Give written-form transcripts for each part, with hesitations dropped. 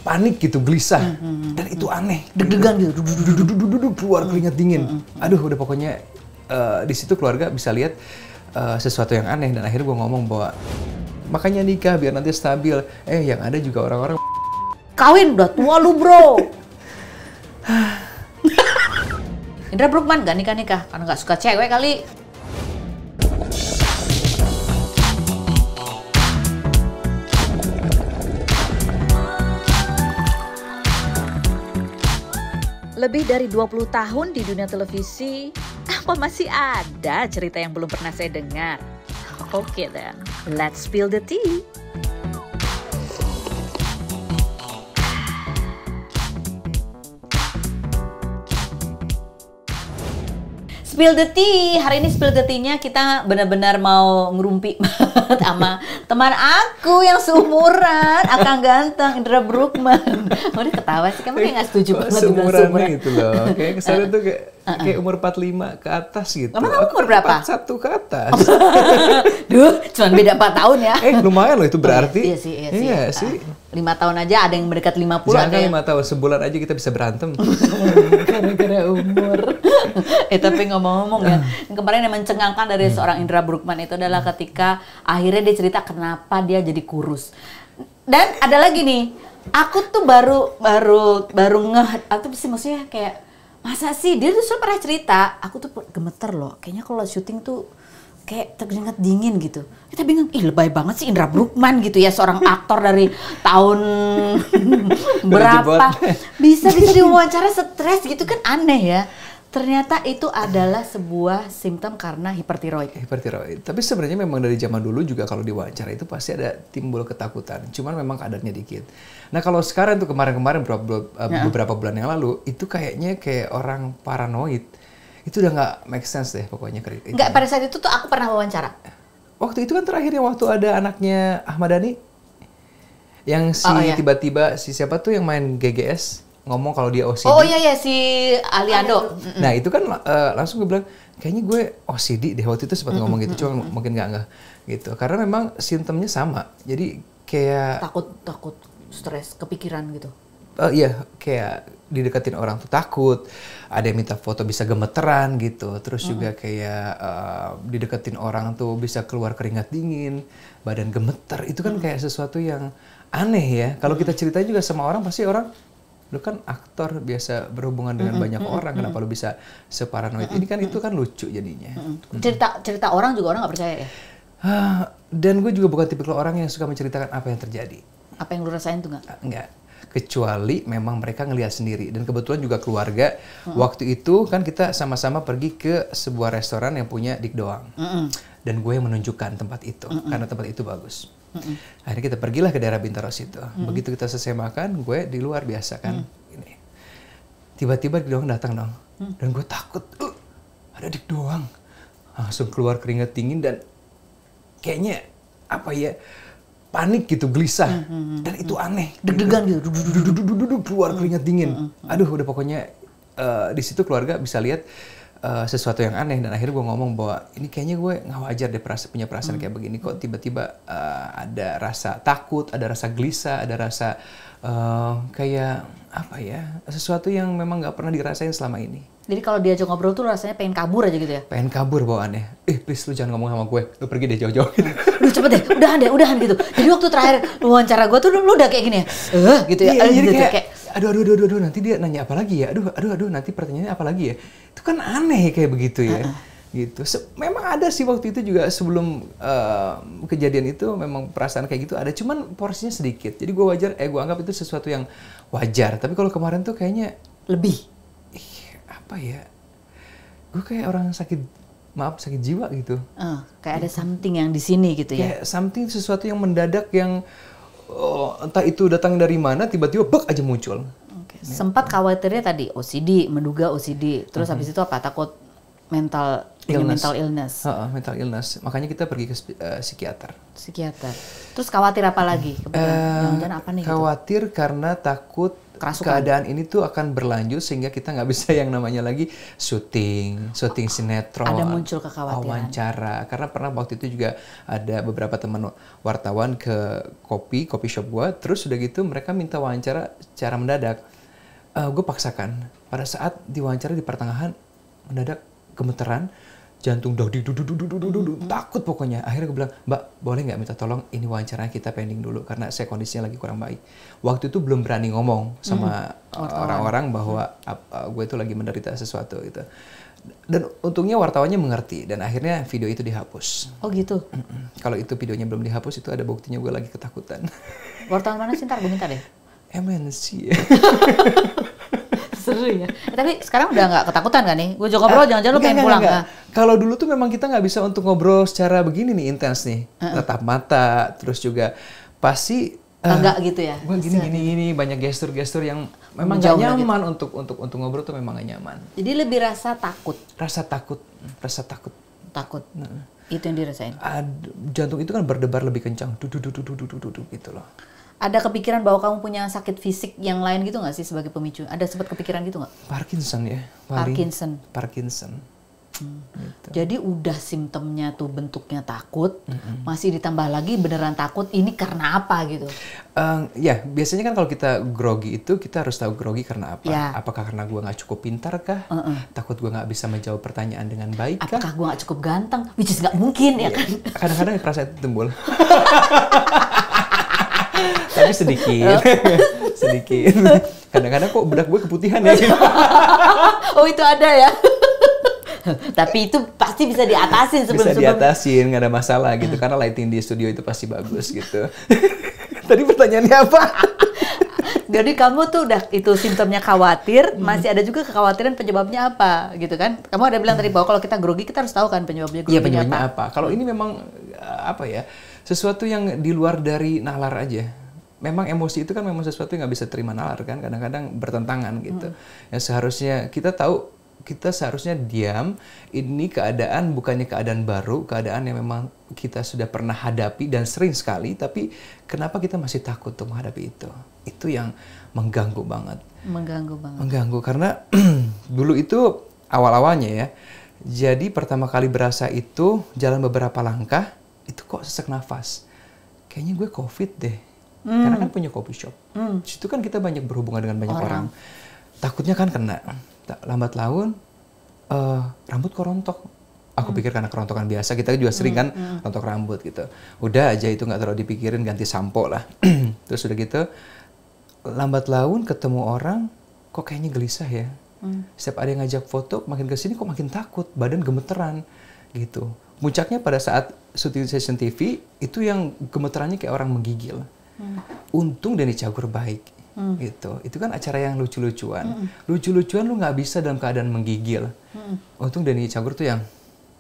panik gitu, gelisah, dan itu aneh, deg-degan gitu, keluar keringat dingin. Aduh, udah pokoknya di situ keluarga bisa lihat sesuatu yang aneh, dan akhirnya gue ngomong bahwa makanya nikah biar nanti stabil. Yang ada juga orang-orang kawin udah tua lu bro. Indra Bruggman gak nikah-nikah karena gak suka cewek kali. Lebih dari 20 tahun di dunia televisi, apa masih ada cerita yang belum pernah saya dengar? Oke then, let's spill the tea. Spill the tea. Hari ini spill the tea-nya kita benar-benar mau ngerumpi sama teman aku yang seumuran, akang ganteng Indra Bruggman. Oh, dia ketawa sih, kamu kayak nggak setuju banget seumurannya itu loh. Kayak kesannya tuh kayak umur 45 ke atas gitu. Kamu umur berapa? 41 ke atas. Duh, cuma beda 4 tahun ya. Lumayan loh itu berarti. Iya sih. 5 tahun aja ada yang mendekat 50. Jangan 5 tahun, sebulan aja kita bisa berantem. Gara-gara umur. Tapi ngomong-ngomong ya, yang kemarin yang mencengangkan dari seorang Indra Bruggman itu adalah ketika akhirnya dia cerita kenapa dia jadi kurus. Dan ada lagi nih, aku tuh baru ngeh, atau sih maksudnya kayak masa sih dia tuh pernah cerita, aku tuh gemeter loh, kayaknya kalau syuting tuh kayak terkeringat dingin gitu. Kita bingung, lebay banget sih Indra Bruggman gitu ya, seorang aktor dari tahun berapa bisa diwawancara stres gitu kan, aneh ya. Ternyata itu adalah sebuah simptom karena hipertiroid. Tapi sebenarnya memang dari zaman dulu juga kalau diwawancara itu pasti ada timbul ketakutan. Cuman memang kadarnya dikit. Nah kalau sekarang tuh kemarin-kemarin beberapa bulan yang lalu itu kayaknya kayak orang paranoid. Itu udah nggak make sense deh pokoknya. Nggak, pada saat itu tuh aku pernah wawancara. Waktu itu kan terakhirnya waktu ada anaknya Ahmad Dhani. Yang tiba-tiba si siapa tuh yang main GGS. Ngomong kalau dia OCD. Oh iya si Aliando. Nah itu kan langsung gue bilang kayaknya gue OCD deh, waktu itu sempat ngomong gitu, cuma mungkin nggak gitu, karena memang simptomnya sama, jadi kayak takut stres, kepikiran gitu. Iya, kayak dideketin orang tuh takut, ada yang minta foto bisa gemeteran gitu, terus juga kayak dideketin orang tuh bisa keluar keringat dingin, badan gemeter, itu kan kayak sesuatu yang aneh ya. Kalau kita ceritain juga sama orang, pasti orang, lu kan aktor biasa berhubungan dengan banyak orang, kenapa lu bisa separanoid ini kan, itu kan lucu jadinya. Cerita orang juga orang nggak percaya ya? Dan gue juga bukan tipikal orang yang suka menceritakan apa yang terjadi. Apa yang lu rasain tuh nggak? Nggak. Kecuali memang mereka ngelihat sendiri. Dan kebetulan juga keluarga, waktu itu kan kita sama-sama pergi ke sebuah restoran yang punya Dik Doang. Dan gue yang menunjukkan tempat itu, karena tempat itu bagus. Akhirnya kita pergilah ke daerah Bintaro situ. Begitu kita selesai makan, gue di luar biasa kan. Ini. Tiba-tiba Dik Doang datang dong. Dan gue takut, ada Dik Doang. Langsung keluar keringat dingin dan kayaknya apa ya, panik gitu, gelisah. Dan itu aneh. Deg-degan gitu. Keluar keringat dingin. Aduh, udah pokoknya di situ keluarga bisa lihat sesuatu yang aneh, dan akhirnya gue ngomong bahwa ini kayaknya gue nggak wajar deh punya perasaan kayak begini, kok tiba-tiba ada rasa takut, ada rasa gelisah, ada rasa kayak apa ya, sesuatu yang memang nggak pernah dirasain selama ini. Jadi kalau diajak ngobrol tuh rasanya pengen kabur aja gitu ya? Pengen kabur bawaannya. Please lu jangan ngomong sama gue, lu pergi deh jauh-jauh. Lu cepet deh, udahan gitu. Jadi waktu terakhir wawancara gue tuh lu udah kayak gini ya? Gitu ya? Iya, jadi kayak aduh, nanti dia nanya apa lagi ya? Aduh, nanti pertanyaannya apa lagi ya? Itu kan aneh kayak begitu ya. Gitu. Memang ada sih waktu itu juga sebelum kejadian itu memang perasaan kayak gitu ada, cuman porsinya sedikit. Jadi gue gue anggap itu sesuatu yang wajar. Tapi kalau kemarin tuh kayaknya lebih. Apa ya? Gue kayak orang sakit jiwa gitu. Kayak ada something yang di sini gitu ya. Kayak something, sesuatu yang mendadak yang entah itu datang dari mana, tiba-tiba bek aja muncul. Sempat khawatirnya tadi OCD, menduga OCD. Terus habis itu apa? Takut mental illness. Mental illness. Makanya kita pergi ke psikiater. Terus khawatir apa lagi? Jangan apa nih? Khawatir gitu? Karena takut kerasukan. keadaan ini tuh akan berlanjut sehingga kita nggak bisa yang namanya lagi syuting sinetron, ada muncul kekhawatiran, wawancara. Karena pernah waktu itu juga ada beberapa teman wartawan ke kopi shop gua, terus udah gitu mereka minta wawancara secara mendadak. Gue paksakan. Pada saat diwawancara di pertengahan mendadak gemeteran, jantung takut pokoknya. Akhirnya gue bilang, Mbak, boleh nggak minta tolong ini wawancaranya kita pending dulu karena saya kondisinya lagi kurang baik. Waktu itu belum berani ngomong sama orang-orang bahwa gue itu lagi menderita sesuatu gitu. Dan untungnya wartawannya mengerti dan akhirnya video itu dihapus. Oh gitu. Kalau itu videonya belum dihapus, itu ada buktinya gue lagi ketakutan. Wartawan mana sih, ntar gue minta deh. MNC. Seru ya. Tapi sekarang udah nggak ketakutan kan nih? Gue juga ngobrol, jangan-jangan lu pengen pulang. Kalau dulu tuh memang kita nggak bisa untuk ngobrol secara begini nih, intens nih. Tatap mata, terus juga pasti enggak gitu ya? Gue gini, banyak gestur-gestur yang memang gak nyaman gitu. untuk ngobrol tuh memang gak nyaman. Jadi lebih rasa takut. Takut. Nah. Itu yang dirasain. Jantung itu kan berdebar lebih kencang, gitu loh. Ada kepikiran bahwa kamu punya sakit fisik yang lain gitu nggak sih sebagai pemicu? Ada sempat kepikiran gitu nggak? Parkinson ya. Parkinson. Gitu. Jadi udah simptomnya tuh bentuknya takut, masih ditambah lagi beneran takut. Ini karena apa gitu? Ya biasanya kan kalau kita grogi itu kita harus tahu grogi karena apa? Ya. Apakah karena gue nggak cukup pintar kah? Takut gue nggak bisa menjawab pertanyaan dengan baik kah? Apakah gue nggak cukup ganteng? Which is nggak mungkin ya kan? Kadang-kadang perasaan itu timbul. Tapi sedikit. Kadang-kadang kok bedak gue keputihan ya. Oh itu ada ya. Tapi itu pasti bisa diatasin Bisa diatasin, nggak ada masalah gitu. Karena lighting di studio itu pasti bagus gitu. Tadi pertanyaannya apa? Jadi kamu tuh udah itu simptomnya khawatir, masih ada juga kekhawatiran penyebabnya apa gitu kan? Kamu ada bilang tadi bahwa kalau kita grogi kita harus tahu kan penyebabnya grogi. Iya, penyebabnya apa? Kalau ini memang apa ya? Sesuatu yang di luar dari nalar aja. Memang emosi itu kan memang sesuatu yang nggak bisa terima nalar kan, kadang-kadang bertentangan gitu. Yang seharusnya kita tahu, kita seharusnya diam. Ini keadaan bukannya keadaan baru, keadaan yang memang kita sudah pernah hadapi dan sering sekali. Tapi kenapa kita masih takut untuk menghadapi itu? Itu yang mengganggu banget. Mengganggu karena dulu itu awal-awalnya ya. Jadi pertama kali berasa itu jalan beberapa langkah, itu kok sesak nafas. Kayaknya gue COVID deh. Karena kan punya coffee shop. Di situ kan kita banyak berhubungan dengan banyak orang. Takutnya kan kena. Lambat laun, rambut kok rontok. Aku pikir karena kerontokan biasa. Kita juga sering kan rontok rambut gitu. Udah aja itu nggak terlalu dipikirin, ganti sampo lah. Terus udah gitu, lambat laun ketemu orang, kok kayaknya gelisah ya. Setiap ada yang ngajak foto, makin kesini kok makin takut. Badan gemeteran gitu. Puncaknya pada saat syuting session TV, itu yang gemeterannya kayak orang menggigil. Untung Denny Cagur baik gitu. Itu kan acara yang lucu-lucuan. Lucu-lucuan lu nggak bisa dalam keadaan menggigil. Untung Denny Cagur tuh yang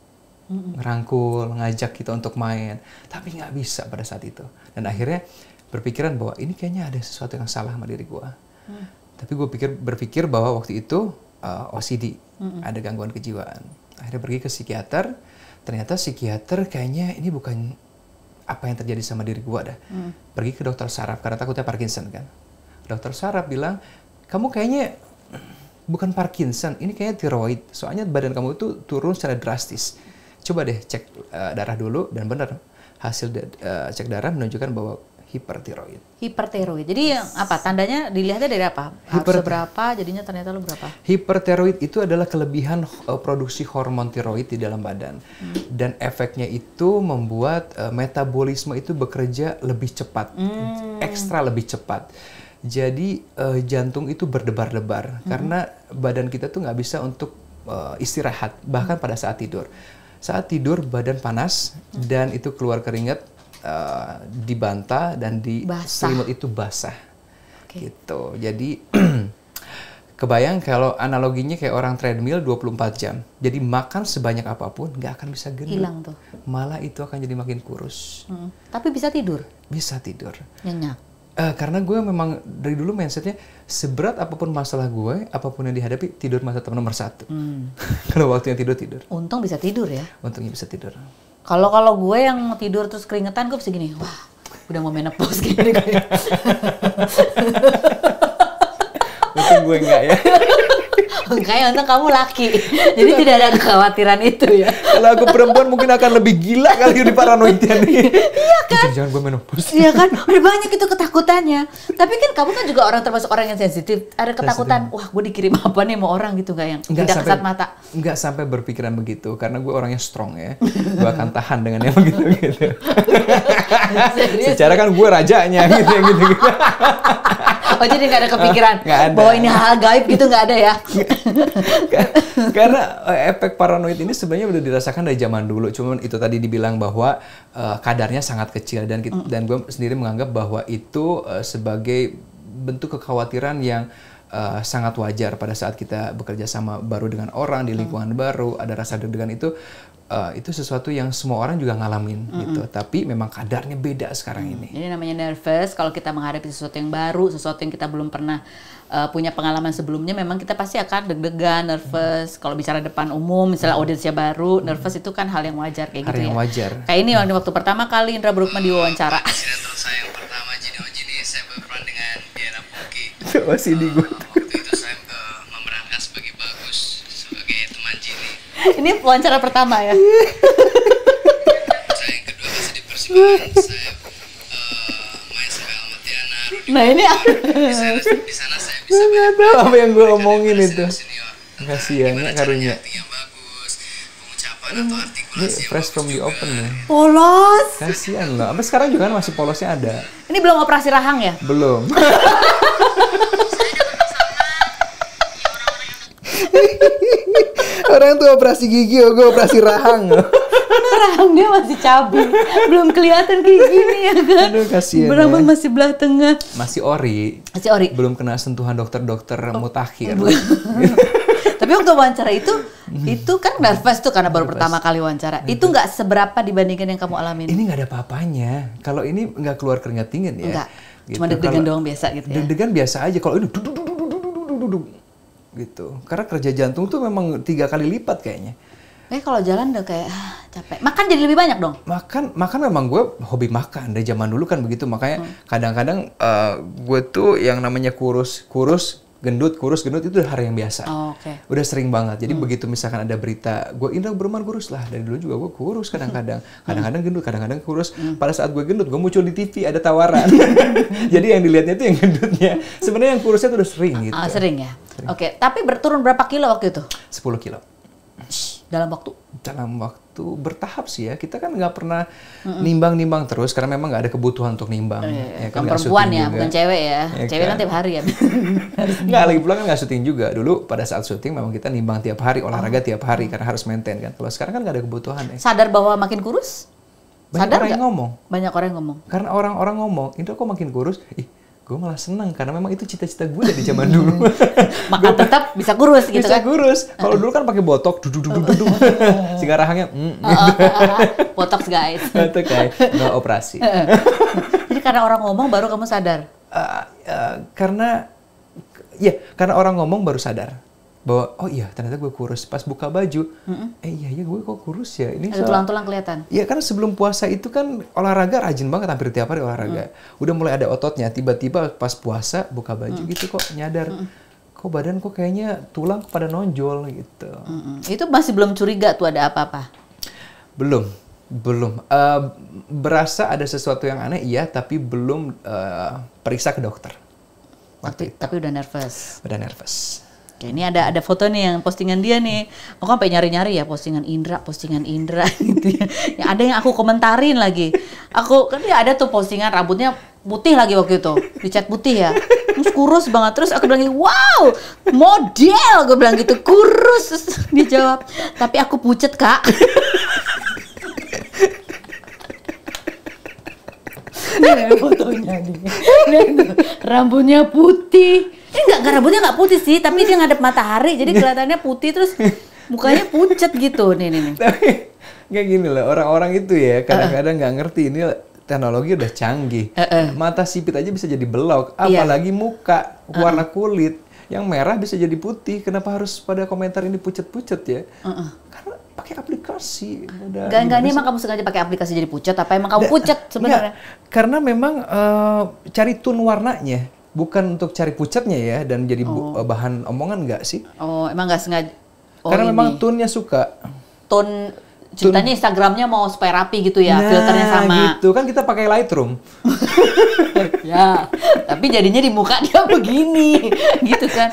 ngerangkul, ngajak kita untuk main. Tapi nggak bisa pada saat itu. Dan akhirnya berpikiran bahwa ini kayaknya ada sesuatu yang salah sama diri gue. Tapi gue berpikir bahwa waktu itu OCD, ada gangguan kejiwaan. Akhirnya pergi ke psikiater. Ternyata psikiater kayaknya ini bukan apa yang terjadi sama diri gue dah. Pergi ke dokter saraf karena takutnya Parkinson kan. Dokter saraf bilang, kamu kayaknya bukan Parkinson, ini kayaknya tiroid. Soalnya badan kamu itu turun secara drastis. Coba deh cek darah dulu, dan benar hasil cek darah menunjukkan bahwa hipertiroid. Hipertiroid. Jadi yang apa? Tandanya dilihatnya dari apa? Seberapa jadinya ternyata lu berapa? Hipertiroid itu adalah kelebihan produksi hormon tiroid di dalam badan. Dan efeknya itu membuat metabolisme itu bekerja lebih cepat. Ekstra lebih cepat. Jadi jantung itu berdebar-debar. Karena badan kita tuh nggak bisa untuk istirahat. Bahkan pada saat tidur. Saat tidur badan panas dan itu keluar keringat. Dibantah dan di selimut itu basah. Gitu. Jadi kebayang kalau analoginya kayak orang treadmill 24 jam. Jadi makan sebanyak apapun nggak akan bisa gendut. Hilang tuh. Malah itu akan jadi makin kurus. Tapi bisa tidur? Bisa tidur. Nyenyak? Karena gue memang dari dulu mindsetnya seberat apapun masalah gue, apapun yang dihadapi, tidur masa nomor 1. Kalau waktu yang tidur. Untung bisa tidur ya? Untungnya bisa tidur. Kalau gue yang tidur terus keringetan, gue bisa gini, wah udah mau menopause gini. gue enggak ya. Enggak ya, untung kamu laki. Jadi tidak ada kekhawatiran itu ya. Kalau aku perempuan mungkin akan lebih gila kali di paranoidnya nih. Iya kan? Jangan gue menopause. Iya kan? Udah banyak itu ketakutannya. Tapi kan kamu kan juga orang termasuk orang yang sensitif. Ada ketakutan, wah gue dikirim apa nih sama orang gitu gak yang tidak kasat mata. Enggak sampai berpikiran begitu. Karena gue orangnya strong ya. Gue akan tahan dengan yang begitu-gitu. Secara kan gue rajanya gitu. Oh jadi nggak ada kepikiran Nggak ada. bahwa ini hal gaib gitu, nggak ada ya? Karena efek paranoid ini sebenarnya udah dirasakan dari zaman dulu. Cuman itu tadi dibilang bahwa kadarnya sangat kecil dan gue sendiri menganggap bahwa itu sebagai bentuk kekhawatiran yang sangat wajar pada saat kita bekerja sama baru dengan orang di lingkungan baru, ada rasa deg-degan itu sesuatu yang semua orang juga ngalamin gitu. Tapi memang kadarnya beda sekarang ini. Jadi namanya nervous kalau kita menghadapi sesuatu yang baru, sesuatu yang kita belum pernah punya pengalaman sebelumnya, memang kita pasti akan deg-degan, nervous. Kalau bicara depan umum, misalnya audiensnya baru, nervous itu kan hal yang wajar kayak Hal gitu yang ya. wajar. Kayak ini waktu pertama kali Indra Bruggman diwawancara. Sinetron saya yang pertama Jini saya berperan dengan Diana Pungki. Oh sini gue. Waktu itu saya memerankan sebagai Bagus, sebagai teman Jini. Ini wawancara pertama ya. Saya yang kedua masih di persidangan, saya main sebagai Ahmad Diana. Nah ini Di sana saya bisa Nggak tahu apa yang gue omongin itu. senior. Kasiannya karunya. Acting yang bagus, pengucapan atau Ini artikulasi yang fresh from the open ya. polos. Kasian loh. Sampai sekarang juga kan masih polosnya ada. Ini belum operasi rahang ya? Belum. Orang tuh operasi gigi, gue operasi rahang. Rahang dia masih cabi, belum kelihatan kayak gini ya kan? Aduh kasian Berambut ya. masih belah tengah. Masih ori. Masih ori. Belum kena sentuhan dokter-dokter mutakhir. Tapi waktu wawancara itu kan nervous tuh karena baru pertama kali wawancara. Itu nggak seberapa dibandingkan yang kamu alamin? Ini nggak ada apa-apanya. Kalau ini nggak keluar keringat dingin ya. Enggak. Gitu. Cuma deg-degan Kalau doang biasa gitu ya. Deg-degan biasa aja. Kalau ini duduk gitu. Karena kerja jantung tuh memang 3 kali lipat kayaknya. Kalau jalan udah kayak capek. Makan jadi lebih banyak dong? Makan memang gue hobi makan dari zaman dulu kan begitu, makanya kadang-kadang gue tuh yang namanya kurus gendut itu udah hal yang biasa. Oh, oke. Udah sering banget. Jadi begitu misalkan ada berita gue Indra Bruggman kurus lah, dari dulu juga gue kurus kadang-kadang gendut, kadang-kadang kurus. Pada saat gue gendut gue muncul di TV ada tawaran. Jadi yang dilihatnya itu yang gendutnya. Sebenarnya yang kurusnya tuh udah sering gitu. Sering ya. Oke. Tapi berturun berapa kilo waktu itu? 10 kilo. Dalam waktu? Dalam waktu bertahap sih ya. Kita kan nggak pernah nimbang-nimbang terus karena memang nggak ada kebutuhan untuk nimbang. Ya, Kan nggak perempuan syuting ya, juga. bukan cewek ya. Ya Cewek kan kan? tiap hari ya. Nggak, lagi pula kan nggak syuting juga. Dulu pada saat syuting memang kita nimbang tiap hari, olahraga tiap hari karena harus maintain kan. Kalau sekarang kan nggak ada kebutuhan ya. Sadar bahwa makin kurus? Banyak Sadar orang yang nggak? ngomong. Banyak orang yang ngomong. Karena orang-orang ngomong, Indra kok makin kurus? Gue malah seneng karena memang itu cita-cita gue dari zaman dulu. Maka tetap bisa kurus gitu Bisa kan? kurus. Kalau dulu kan pakai botok, duduk. Sehingga rahangnya, Botox guys. itu kayak nggak operasi. Jadi karena orang ngomong baru kamu sadar? Karena orang ngomong baru sadar bahwa oh iya ternyata gue kurus. Pas buka baju, iya gue kok kurus ya. Ini Ada tulang-tulang kelihatan? Iya karena sebelum puasa itu kan olahraga rajin banget, hampir tiap hari olahraga. Udah mulai ada ototnya, tiba-tiba pas puasa buka baju gitu kok nyadar. Kok badan kok kayaknya tulang pada nonjol gitu. Itu masih belum curiga tuh ada apa-apa? Belum. Berasa ada sesuatu yang aneh iya, tapi belum periksa ke dokter. Tapi udah nervous. Udah nervous. Oke, ini ada foto nih yang postingan dia nih. Aku sampai nyari-nyari ya postingan Indra gitu ya. Ada yang aku komentarin lagi. Aku kan dia ada tuh postingan rambutnya putih lagi waktu itu, dicat putih ya. Terus kurus banget. Terus aku bilang, "Wow, model." Gue bilang gitu, kurus. Terus dia jawab, "Tapi aku pucet, Kak." Ini fotonya nih. Rambutnya putih. Enggak, rambutnya nggak putih sih, tapi dia ngadep matahari, jadi kelihatannya putih terus mukanya pucet gitu nih. Tapi kayak gini loh, orang-orang itu ya kadang-kadang nggak ngerti ini teknologi udah canggih. Mata sipit aja bisa jadi belok, apalagi muka, warna kulit yang merah bisa jadi putih. Kenapa harus pada komentar ini pucet-pucet ya? Karena pakai aplikasi. Enggak, ini emang kamu sengaja pakai aplikasi jadi pucet apa emang kamu pucet sebenarnya? Karena memang cari tone warnanya. bukan untuk cari pucatnya ya dan jadi bahan omongan nggak sih? Oh, emang nggak sengaja. Oh, Karena ini. memang tone-nya suka. Tone ceritanya Instagramnya mau supaya rapi gitu ya, filternya sama. Gitu kan kita pakai Lightroom. Ya, tapi jadinya di muka dia begini, gitu kan.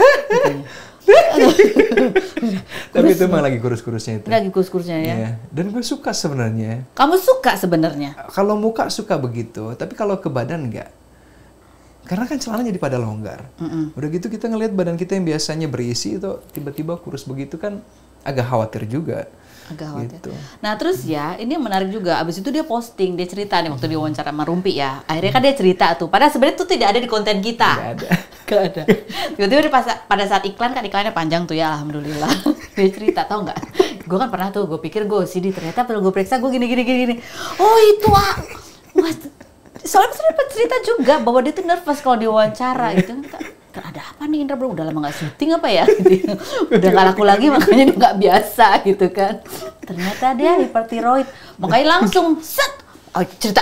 Tapi itu emang lagi kurus-kurusnya itu. Lagi kurus-kurusnya ya. Iya. Dan gue suka sebenarnya. Kamu suka sebenarnya? Kalau muka suka begitu, tapi kalau ke badan enggak. Karena kan celana jadi pada longgar. Udah gitu kita ngelihat badan kita yang biasanya berisi itu tiba-tiba kurus begitu kan agak khawatir juga. Agak khawatir. Gitu. Nah terus ya, ini yang menarik juga. Abis itu dia posting, dia cerita nih waktu dia wawancara sama Rumpi ya. Akhirnya kan dia cerita tuh. Padahal sebenarnya tuh tidak ada di konten kita. Nggak ada. Gak ada. Tiba-tiba pada saat iklan kan iklannya panjang tuh ya, alhamdulillah. Dia cerita, tau nggak? Gue kan pernah tuh, gue pikir gue OCD, ternyata kalau gue periksa gue gini. Oh itu wah, soalnya sempat cerita juga bahwa dia tuh nervous kalau diwawancara gitu. Kan ada apa nih Indra bro? Udah lama nggak syuting apa ya? Gitu. Udah nggak laku lagi makanya dia nggak biasa gitu kan. Ternyata dia hipertiroid, makanya langsung set. Oh cerita.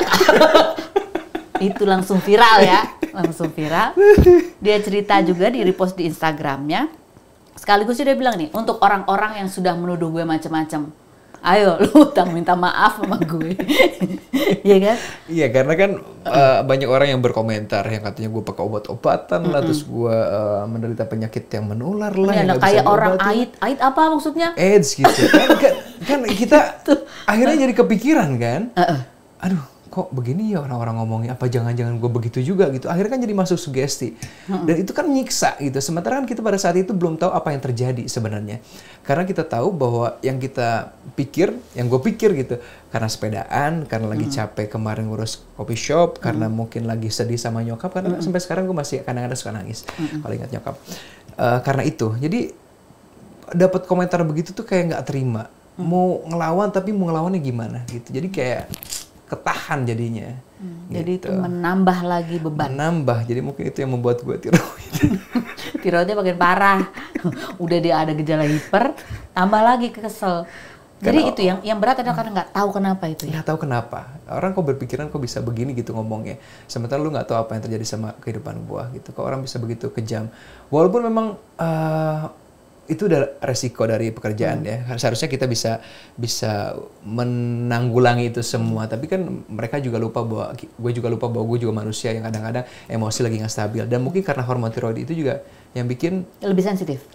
Itu langsung viral ya, langsung viral. Dia cerita juga di repost di Instagramnya. Sekaligus dia bilang nih, untuk orang-orang yang sudah menuduh gue macam-macam, ayo lu minta maaf sama gue. Iya kan? Iya karena kan banyak orang yang berkomentar yang katanya gue pakai obat-obatan lah, terus gue menderita penyakit yang menular lah. Ini yang nggak kayak bisa orang diobati. ait apa maksudnya? AIDS gitu. kan kita akhirnya jadi kepikiran kan. Aduh kok begini ya orang-orang ngomongnya, apa jangan-jangan gue begitu juga gitu. Akhirnya kan jadi masuk sugesti. Dan itu kan nyiksa gitu. Sementara kan kita pada saat itu belum tahu apa yang terjadi sebenarnya. Karena kita tahu bahwa yang kita pikir, yang gue pikir gitu, karena sepedaan, karena lagi capek kemarin ngurus coffee shop, karena mungkin lagi sedih sama nyokap, karena sampai sekarang gue masih kadang-kadang suka nangis kalau ingat nyokap. Karena itu, jadi dapat komentar begitu tuh kayak nggak terima. Mau ngelawan tapi mau ngelawannya gimana gitu. Jadi kayak ketahan jadinya. Jadi gitu. itu menambah lagi beban. Menambah, jadi mungkin itu yang membuat gue tiroid. Tiroidnya makin parah. Udah dia ada gejala hiper, tambah lagi kesel. Jadi itu yang berat adalah karena nggak tahu kenapa itu ya. Nggak tahu kenapa. Orang kok berpikiran kok bisa begini gitu ngomongnya. Sementara lu nggak tahu apa yang terjadi sama kehidupan gua gitu. Kok orang bisa begitu kejam. Walaupun memang itu udah resiko dari pekerjaan ya. Seharusnya kita bisa menanggulangi itu semua. Tapi kan mereka juga lupa bahwa gue juga manusia yang kadang-kadang emosi lagi nggak stabil. Dan mungkin karena hormon tiroid itu juga yang bikin lebih sensitif.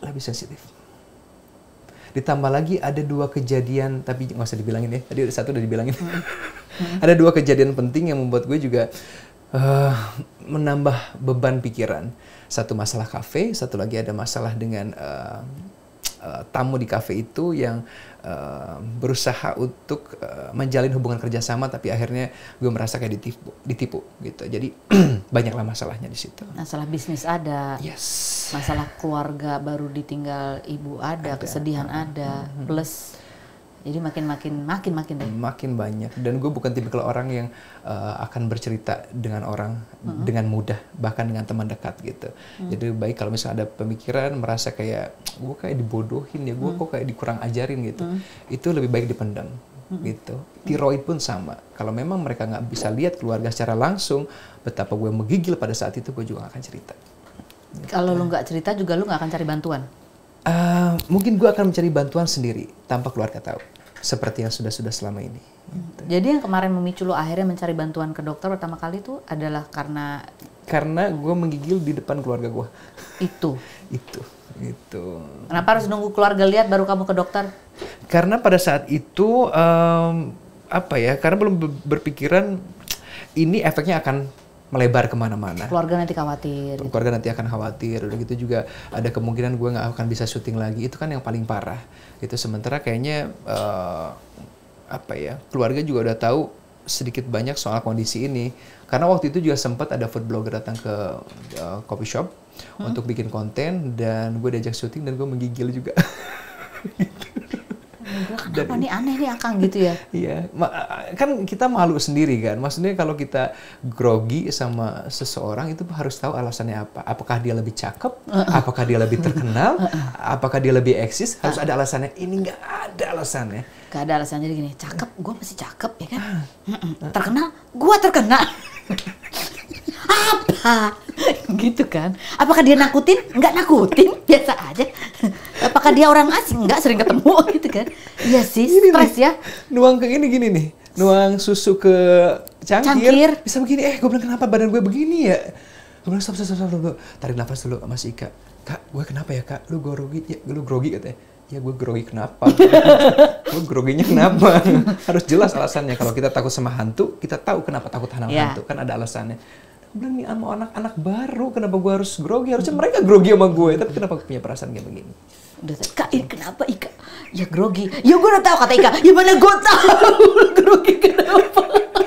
Ditambah lagi ada 2 kejadian, tapi nggak usah dibilangin ya. Tadi satu udah dibilangin. Ada 2 kejadian penting yang membuat gue juga menambah beban pikiran. Satu masalah kafe, satu lagi ada masalah dengan tamu di kafe itu yang berusaha untuk menjalin hubungan kerjasama, tapi akhirnya gue merasa kayak ditipu gitu. Jadi banyaklah masalahnya di situ. Masalah bisnis ada, Yes. masalah keluarga baru ditinggal ibu ada. Kesedihan ada, plus jadi makin deh. Makin banyak. Dan gue bukan tipikal orang yang akan bercerita dengan orang dengan mudah, bahkan dengan teman dekat gitu. Jadi baik kalau misalnya ada pemikiran merasa kayak gue kayak dibodohin ya, gue kok kayak dikurang ajarin gitu. Itu lebih baik dipendam gitu. Tiroid pun sama. Kalau memang mereka nggak bisa lihat keluarga secara langsung, betapa gue menggigil pada saat itu, gue juga nggak akan cerita. Kalau lu nggak cerita juga lu nggak akan cari bantuan. Mungkin gue akan mencari bantuan sendiri tanpa keluarga tahu, seperti yang sudah selama ini. Gitu. Jadi yang kemarin memicu lo akhirnya mencari bantuan ke dokter pertama kali itu adalah karena gue menggigil di depan keluarga gue. itu. Kenapa harus nunggu keluarga lihat baru kamu ke dokter? Karena pada saat itu karena belum berpikiran ini efeknya akan melebar kemana-mana. Keluarga nanti khawatir. Keluarga nanti akan khawatir. Udah gitu juga ada kemungkinan gue nggak akan bisa syuting lagi. Itu kan yang paling parah. Itu sementara kayaknya keluarga juga udah tahu sedikit banyak soal kondisi ini. Karena waktu itu juga sempat ada food blogger datang ke coffee shop untuk bikin konten, dan gue diajak syuting dan gue menggigil juga. Kenapa nih aneh nih Akang gitu ya? Iya, kan kita malu sendiri kan. Maksudnya kalau kita grogi sama seseorang itu harus tahu alasannya apa. Apakah dia lebih cakep? Apakah dia lebih terkenal? Apakah dia lebih eksis? Harus ada alasannya. Ini nggak ada alasannya. Gak ada alasannya. Jadi gini, cakep, gue masih cakep ya kan? Terkenal, gue terkenal. Apa? Gitu kan. Apakah dia nakutin? Enggak nakutin, biasa aja. Apakah dia orang asing? Enggak, sering ketemu gitu kan. Iya sih, stres ya. Nuang ke ini gini nih. Nuang susu ke cangkir. Bisa begini, gue bilang kenapa badan gue begini ya? Gue bilang stop. Tarik nafas dulu sama si Ika. Kak, gue kenapa ya kak? Lu grogi? Ya, lu grogi katanya. Ya gue grogi kenapa? Gue groginya kenapa? Harus jelas alasannya. Kalau kita takut sama hantu, kita tahu kenapa takut sama hantu. Kan ada alasannya. Gue bilang nih sama anak-anak baru, kenapa gue harus grogi? Harusnya mereka grogi sama gue. Tapi kenapa gue punya perasaan kayak begini? Udah, Kak, ini kenapa Ika? Ya grogi. Ya gue udah tahu kata Ika. Ya mana gue tahu grogi kenapa?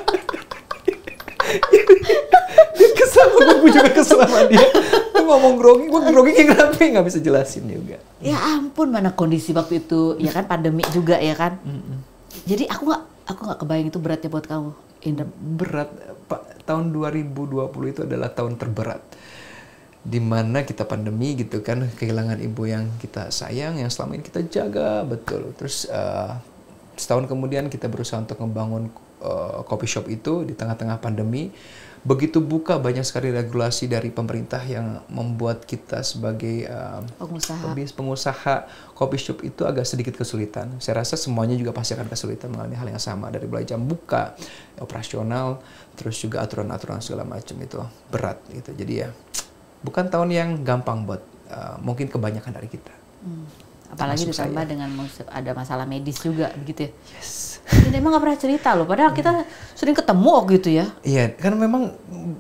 Dia kesel, gue juga kesel sama dia. Dia ngomong grogi, gue grogi kayak kenapa? Nggak bisa jelasin juga. Ya ampun, mana kondisi waktu itu, ya kan pandemi juga ya kan. Jadi aku nggak kebayang itu beratnya buat kamu, Indra. Berat, Pak. Tahun 2020 itu adalah tahun terberat. Dimana kita pandemi gitu kan, kehilangan ibu yang kita sayang, yang selama ini kita jaga betul. Terus setahun kemudian kita berusaha untuk membangun coffee shop itu di tengah-tengah pandemi. Begitu buka, banyak sekali regulasi dari pemerintah yang membuat kita sebagai pengusaha coffee shop itu agak sedikit kesulitan. Saya rasa semuanya juga pasti akan kesulitan mengalami hal yang sama. Dari mulai jam buka, operasional, terus juga aturan-aturan segala macam itu berat gitu. Jadi ya bukan tahun yang gampang buat mungkin kebanyakan dari kita. Apalagi ditambah dengan ada masalah medis juga begitu ya. Yes. Ini emang gak pernah cerita loh, padahal kita sering ketemu gitu ya. Iya, kan memang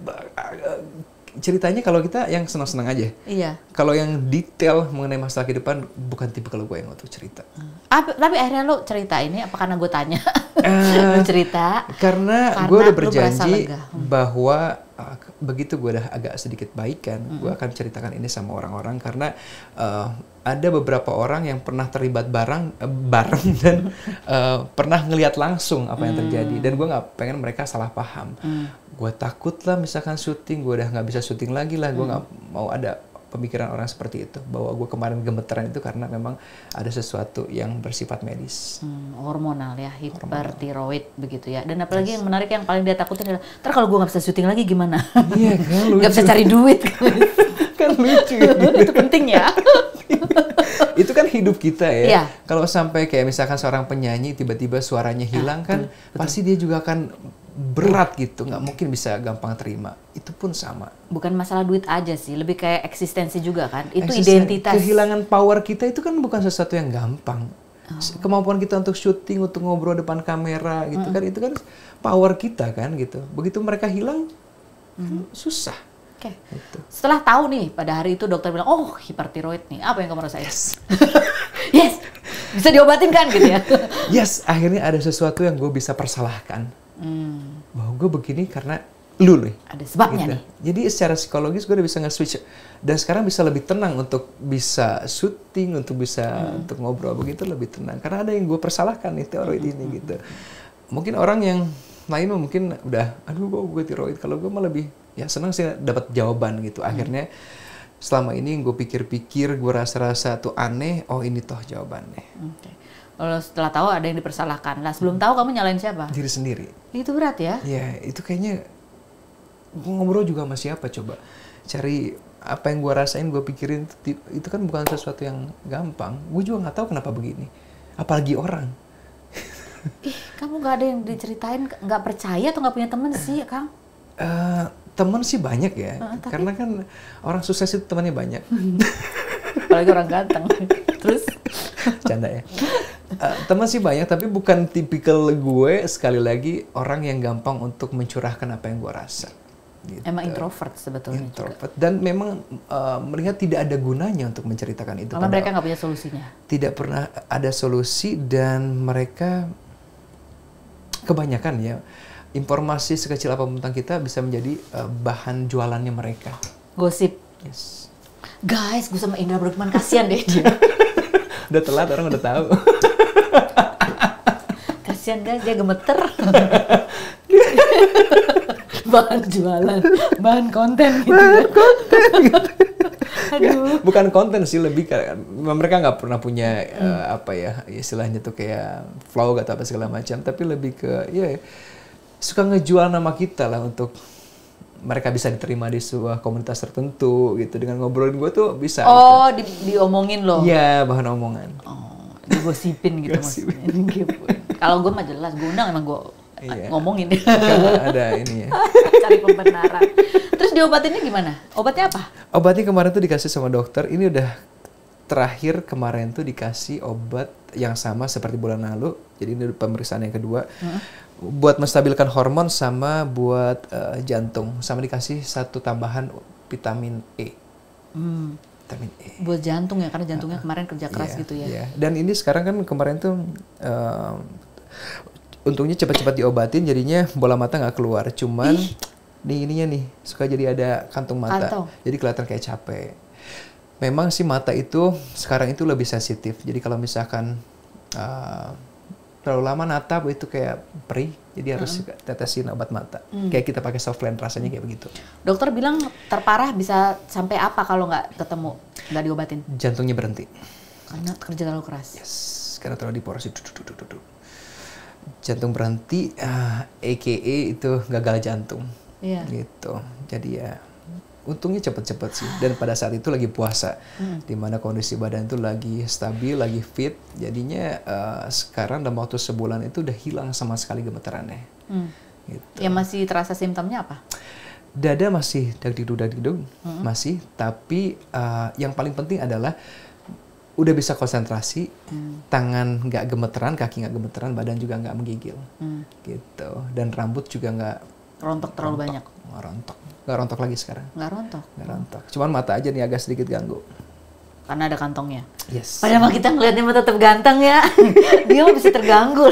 ceritanya kalau kita yang senang-senang aja. Iya. Kalau yang detail mengenai masalah kehidupan bukan tipe kalau gue yang untuk cerita. Tapi akhirnya lo cerita ini apa karena gue tanya? Lo cerita? Karena gue udah berjanji bahwa begitu gue udah agak sedikit baikan, gue akan ceritakan ini sama orang-orang karena ada beberapa orang yang pernah terlibat bareng dan pernah ngelihat langsung apa yang terjadi dan gue nggak pengen mereka salah paham. Gue takut lah misalkan syuting, gue udah nggak bisa syuting lagi lah, gue nggak mau ada pemikiran orang seperti itu bahwa gue kemarin gemeteran itu karena memang ada sesuatu yang bersifat medis. Hormonal ya, hipertiroid begitu ya. Dan apalagi yang menarik yang paling dia takutin adalah, ntar kalau gue nggak bisa syuting lagi gimana? Iya kan, lucu. Nggak bisa cari duit. Kan lucu. Itu penting ya. Itu kan hidup kita ya. Iya. Kalau sampai kayak misalkan seorang penyanyi tiba-tiba suaranya hilang kan, pasti dia juga akan berat gitu, nggak mungkin bisa gampang terima. Itu pun sama. Bukan masalah duit aja sih, lebih kayak eksistensi juga kan. Itu identitas. Kehilangan power kita itu kan bukan sesuatu yang gampang. Kemampuan kita untuk syuting, untuk ngobrol depan kamera gitu kan, itu kan power kita kan gitu. Begitu mereka hilang, susah. Oke. Gitu. Setelah tahu nih, pada hari itu dokter bilang, oh hipertiroid nih, apa yang kamu rasain? Yes. Yes, bisa diobatin kan gitu ya? Yes, akhirnya ada sesuatu yang gue bisa persalahkan. Bahwa gue begini karena lu nih. Ada sebabnya gitu. nih. Jadi secara psikologis gue udah bisa nge-switch. Dan sekarang bisa lebih tenang untuk bisa syuting, untuk bisa untuk ngobrol begitu lebih tenang. Karena ada yang gue persalahkan nih tiroid ini gitu. Mungkin orang yang lain mungkin udah, aduh gue tiroid. Kalau gue malah lebih, ya senang sih dapat jawaban gitu. Akhirnya selama ini gue pikir-pikir, gue rasa-rasa tuh aneh, oh ini toh jawabannya. Kalau setelah tahu ada yang dipersalahkan. Lah sebelum tahu kamu nyalain siapa? Diri sendiri. Itu berat ya? Iya, itu kayaknya ngobrol juga sama siapa coba. Cari apa yang gue rasain, gue pikirin itu kan bukan sesuatu yang gampang. Gue juga nggak tahu kenapa begini. Apalagi orang. Ih, kamu nggak ada yang diceritain, nggak percaya atau nggak punya temen sih, Kang? Temen sih banyak ya. Karena kan orang sukses itu temannya banyak. Apalagi orang ganteng. Terus? Canda ya. Teman sih banyak, tapi bukan tipikal gue sekali lagi orang yang gampang untuk mencurahkan apa yang gue rasa. Gitu. Emang introvert sebetulnya. Introvert juga. Dan memang melihat tidak ada gunanya untuk menceritakan itu. Karena mereka nggak punya solusinya. Tidak pernah ada solusi dan mereka kebanyakan ya informasi sekecil apapun tentang kita bisa menjadi bahan jualannya mereka. Gosip. Yes. Guys, gue sama Indra Bruggman kasihan deh dia. Udah telat, orang udah tahu. Kasihan guys, dia gemeter. Bahan jualan, bahan konten gitu. Bahan konten gitu. Aduh. Bukan konten sih, lebih karena mereka nggak pernah punya apa ya istilahnya tuh kayak vlog atau apa segala macam, tapi lebih ke ya suka ngejual nama kita lah untuk mereka bisa diterima di sebuah komunitas tertentu gitu. Dengan ngobrolin gue tuh bisa. Oh, diomongin loh. Iya, bahan omongan. Oh, digosipin gitu maksudnya. Kalau gue mah jelas, gue undang emang gue ngomongin. Karena ada ini ya. Cari pembenaran. Terus diobatinnya gimana? Obatnya apa? Obatnya kemarin tuh dikasih sama dokter. Ini udah terakhir kemarin tuh dikasih obat yang sama seperti bulan lalu. Jadi ini pemeriksaan yang kedua. Buat menstabilkan hormon sama buat jantung. Sama dikasih satu tambahan vitamin E. Vitamin E. Buat jantung ya, karena jantungnya kemarin kerja keras gitu ya. Iya. Dan ini sekarang kan kemarin tuh untungnya cepat-cepat diobatin, jadinya bola mata nggak keluar. Cuman di ininya nih suka jadi ada kantung mata. Jadi kelihatan kayak capek. Memang sih mata itu sekarang itu lebih sensitif. Jadi kalau misalkan terlalu lama natap itu kayak perih, jadi harus tetesin obat mata. Kayak kita pakai softland rasanya kayak begitu. Dokter bilang terparah bisa sampai apa kalau nggak ketemu, nggak diobatin? Jantungnya berhenti. Karena kerja terlalu keras. Yes, karena terlalu diporsi. Jantung berhenti, AKA itu gagal jantung. Iya. Gitu. Jadi ya untungnya cepet-cepet sih. Dan pada saat itu lagi puasa, dimana kondisi badan itu lagi stabil, lagi fit. Jadinya sekarang dalam waktu sebulan itu udah hilang sama sekali gemetarannya. Gitu. Yang masih terasa simptomnya apa? Dada masih dagdikduk masih. Tapi yang paling penting adalah udah bisa konsentrasi, tangan nggak gemeteran, kaki nggak gemeteran, badan juga nggak menggigil, gitu. Dan rambut juga nggak rontok terlalu banyak. Nggak rontok lagi sekarang. Nggak rontok. Cuman mata aja nih agak sedikit ganggu. Karena ada kantongnya. Yes. Padahal kita ngeliatnya mah tetap ganteng ya. Dia mah bisa terganggu.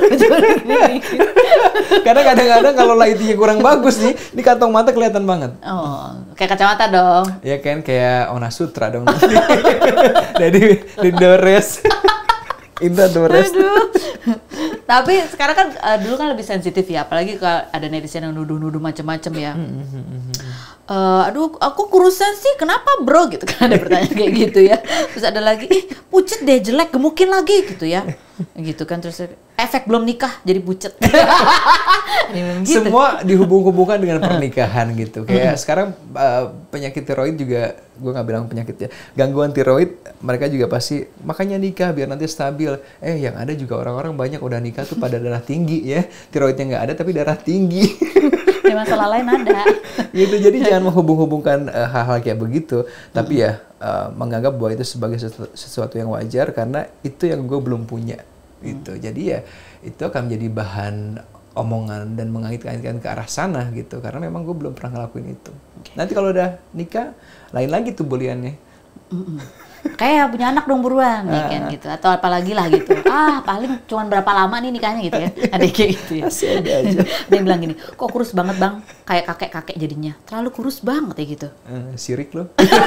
Karena kadang-kadang kalau lightingnya kurang bagus nih, di kantong mata kelihatan banget. Oh, kayak kacamata dong. Ya kan, kayak Ona Sutra dong. Dari Dores. Indah Dores. Tapi sekarang kan dulu kan lebih sensitif ya, apalagi kalau ada netizen yang nuduh-nuduh macam-macam ya. Aduh, aku kurusan sih, kenapa bro? Gitu kan ada pertanyaan kayak gitu ya. Terus ada lagi, pucet deh, jelek, gemukin lagi gitu ya. Gitu kan, terus efek belum nikah jadi pucet. Gitu. Semua dihubung-hubungkan dengan pernikahan gitu. Kayak sekarang penyakit tiroid juga, gue nggak bilang penyakit ya, gangguan tiroid, mereka juga pasti makanya nikah biar nanti stabil. Yang ada juga orang-orang banyak udah nikah tuh pada darah tinggi ya, tiroidnya nggak ada tapi darah tinggi. Ya, masalah lain ada. Gitu, jadi jangan menghubung-hubungkan hal-hal kayak begitu. Tapi ya menganggap bahwa itu sebagai sesuatu yang wajar karena itu yang gue belum punya. Gitu. Jadi ya itu akan menjadi bahan omongan dan mengait-ngaitkan ke arah sana gitu. Karena memang gue belum pernah ngelakuin itu. Nanti kalau udah nikah, lain lagi tuh buliannya. Kayak punya anak dong buruan nih kan gitu, atau apalagi lah gitu. Paling cuman berapa lama nih nikahnya gitu ya. Ada kayak gitu ya. Masih ada aja. Dia bilang gini, kok kurus banget bang, kayak kakek-kakek jadinya. Terlalu kurus banget ya gitu. Sirik loh.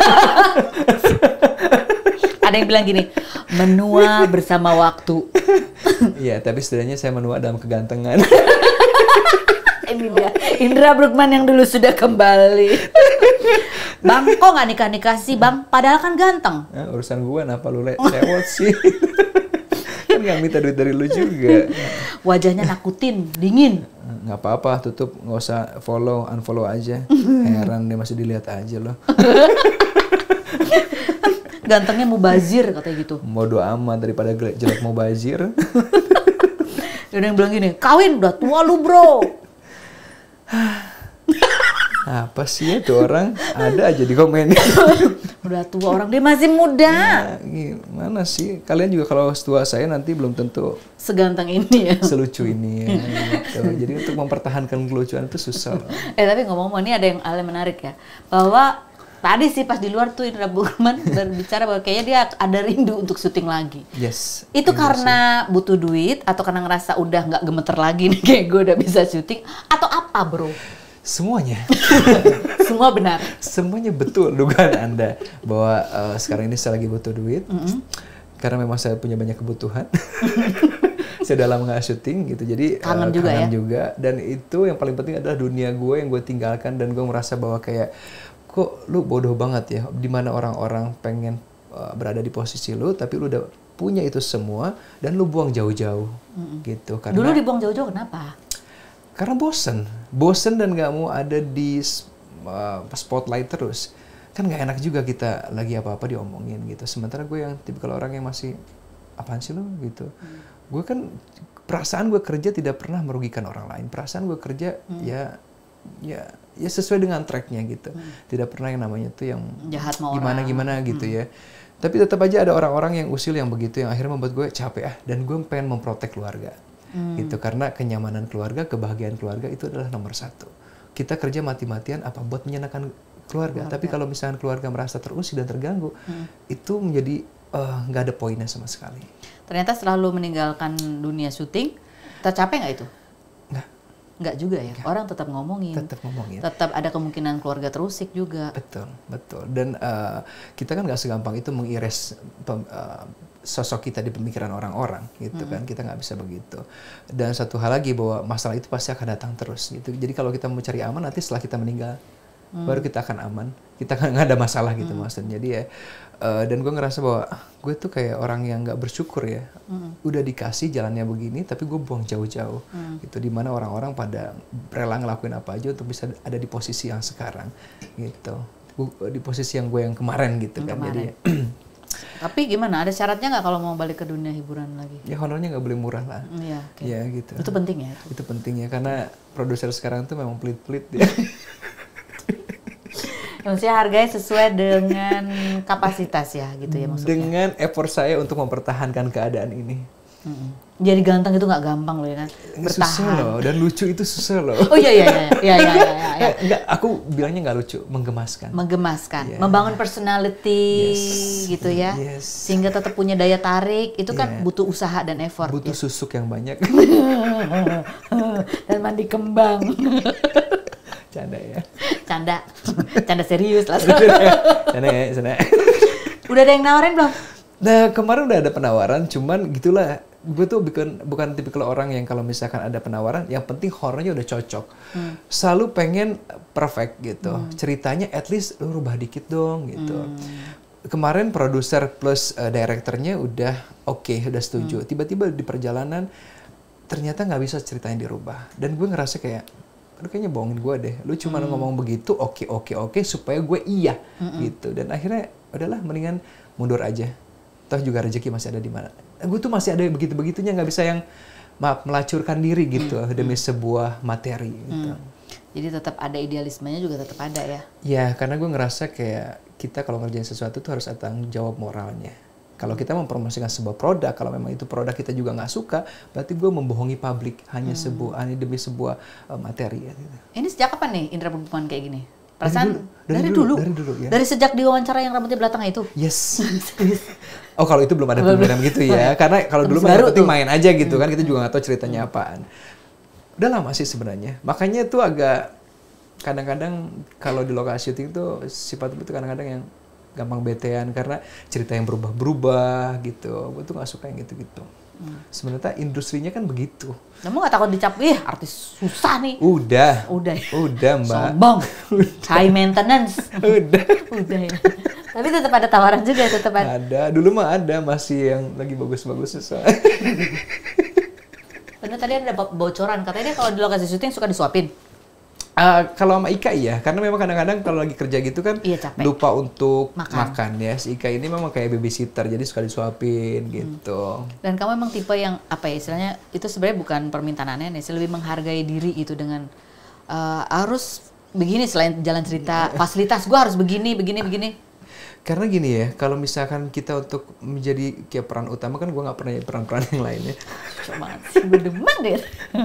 Ada yang bilang gini, menua bersama waktu. Iya, tapi setidaknya saya menua dalam kegantengan. Ini dia, Indra Bruggman yang dulu sudah kembali. Bang, kok nggak nikah-nikah sih bang? Padahal kan ganteng. Urusan gue, kenapa lu sewot sih? Kan nggak minta duit dari lu juga. Wajahnya nakutin, dingin. Nggak apa-apa, tutup, nggak usah follow, unfollow aja. Heran dia masih dilihat aja loh. Gantengnya mubazir katanya gitu. Bodo amat daripada jelek mubazir. Ada yang bilang gini, kawin udah tua lu bro. Apa sih ya tuh orang? Ada aja di komen. Udah tua orang, dia masih muda. Nah, gimana sih? Kalian juga kalau setua saya nanti belum tentu seganteng ini ya. Selucu ini ya. Gitu. Jadi untuk mempertahankan kelucuan itu susah. Tapi ngomong-ngomong, ini ada hal yang menarik ya. Bahwa tadi sih pas di luar tuh Indra Bruggman berbicara bahwa kayaknya dia ada rindu untuk syuting lagi. Yes. Itu karena butuh duit atau karena ngerasa udah nggak gemeter lagi nih kayak gue udah bisa syuting atau apa bro? Semuanya. Semua benar. Semuanya betul dugaan Anda bahwa sekarang ini saya lagi butuh duit. Karena memang saya punya banyak kebutuhan. Saya udah lama nggak syuting gitu, jadi kangen juga. Dan itu yang paling penting adalah dunia gue yang gue tinggalkan dan gue merasa bahwa kayak kok lu bodoh banget ya, dimana orang-orang pengen berada di posisi lu, tapi lu udah punya itu semua dan lu buang jauh-jauh gitu. Karena dulu dibuang jauh-jauh kenapa? Karena bosen dan nggak mau ada di spotlight terus, kan nggak enak juga kita lagi apa-apa diomongin gitu. Sementara gue yang tipikal orang yang masih apaan sih lo gitu. Gue kan perasaan gue kerja tidak pernah merugikan orang lain. Perasaan gue kerja ya sesuai dengan tracknya gitu. Tidak pernah yang namanya tuh yang jahat mau gimana gitu ya. Tapi tetap aja ada orang-orang yang usil yang begitu yang akhirnya membuat gue capek dan gue pengen memprotek keluarga gitu, karena kenyamanan keluarga, kebahagiaan keluarga itu adalah nomor satu. Kita kerja mati-matian apa buat menyenangkan keluarga. Tapi kalau misalnya keluarga merasa terusik dan terganggu, itu menjadi nggak ada poinnya sama sekali. Ternyata setelah lu meninggalkan dunia syuting, tercapai nggak itu? Nggak juga ya. Orang tetap ngomongin. Tetap ada kemungkinan keluarga terusik juga. Betul. Dan kita kan nggak segampang itu mengiris sosok kita di pemikiran orang-orang gitu kan. Kita nggak bisa begitu. Dan satu hal lagi bahwa masalah itu pasti akan datang terus gitu. Jadi kalau kita mau cari aman, nanti setelah kita meninggal baru kita akan aman. Kita kan nggak ada masalah gitu maksudnya. Jadi ya dan gue ngerasa bahwa gue tuh kayak orang yang nggak bersyukur ya. Udah dikasih jalannya begini, tapi gue buang jauh-jauh. Gitu, dimana orang-orang pada rela ngelakuin apa aja untuk bisa ada di posisi yang sekarang gitu. Di posisi yang gue yang kemarin gitu kan. Jadi tapi gimana? Ada syaratnya nggak kalau mau balik ke dunia hiburan lagi? Ya honornya nggak boleh murah lah. Iya. Okay. Ya gitu. Itu penting ya? Itu penting ya, karena produser sekarang tuh memang pelit-pelit ya. Maksudnya harganya sesuai dengan kapasitas ya gitu ya maksudnya. Dengan effort saya untuk mempertahankan keadaan ini. Jadi ganteng itu nggak gampang loh ya kan? Bertahan. Susah loh, dan lucu itu susah loh. Oh iya. Enggak, aku bilangnya nggak lucu, menggemaskan. Yeah. Membangun personality gitu ya. Sehingga tetap punya daya tarik, itu kan butuh usaha dan effort. Butuh susuk yang banyak. Dan mandi kembang. Canda ya. Canda serius lah. Canda. Udah ada yang nawarin belum? Nah, kemarin udah ada penawaran, cuman gitulah. Gue tuh bukan tipikal orang yang kalau misalkan ada penawaran, yang penting horornya udah cocok. Selalu pengen perfect gitu. Ceritanya at least lu rubah dikit dong gitu. Kemarin produser plus direkturnya udah oke, udah setuju. Tiba-tiba di perjalanan ternyata nggak bisa ceritanya dirubah. Dan gue ngerasa kayak, aduh kayaknya bohongin gue deh. Lu cuma ngomong begitu, oke supaya gue iya gitu. Dan akhirnya udahlah mendingan mundur aja. Toh juga rezeki masih ada di mana. Gue tuh masih ada begitu-begitunya, nggak bisa yang melacurkan diri gitu demi sebuah materi gitu. Jadi tetap ada idealismenya juga tetap ada ya. Ya, karena gue ngerasa kayak kita kalau ngerjain sesuatu tuh harus ada tanggung jawab moralnya. Kalau kita mempromosikan sebuah produk, kalau memang itu produk kita juga nggak suka, berarti gue membohongi publik hanya demi sebuah materi. Ya, gitu. Ini sejak kapan nih Indra Bruggman kayak gini? Perasaan dari dulu ya. Dari sejak diwawancara yang rambutnya belatang itu? Yes. Oh kalau itu belum ada pemilihan gitu ya. Karena kalau dulu yang penting main aja gitu kan. Kita juga nggak tahu ceritanya apaan. Udah lama sih sebenarnya. Makanya itu agak kadang-kadang kalau di lokasi syuting tuh sifat itu kadang-kadang yang gampang betean. Karena cerita yang berubah-berubah gitu. Gue tuh nggak suka yang gitu-gitu. Sebenarnya industrinya kan begitu. Kamu nggak takut dicap, artis susah nih? Udah mbak. Sombong. High maintenance. Udah ya. Tapi tetap ada tawaran juga, tetap ada. Ada, dulu mah ada, masih yang lagi bagus-bagus susah. Bener tadi ada bocoran, katanya dia kalau di lokasi syuting suka disuapin. Kalau sama Ika iya, karena memang kadang-kadang kalau lagi kerja gitu kan lupa untuk makan ya. Si Ika ini memang kayak babysitter, jadi suka disuapin gitu. Dan kamu emang tipe yang apa ya istilahnya, itu sebenarnya bukan permintaan aneh sih, lebih menghargai diri gitu dengan harus begini selain jalan cerita, fasilitas gue harus begini. Karena gini ya, kalau misalkan kita untuk menjadi kayak peran utama kan gue nggak pernah jadi peran-peran yang lainnya. Susah banget sih, gue demen deh.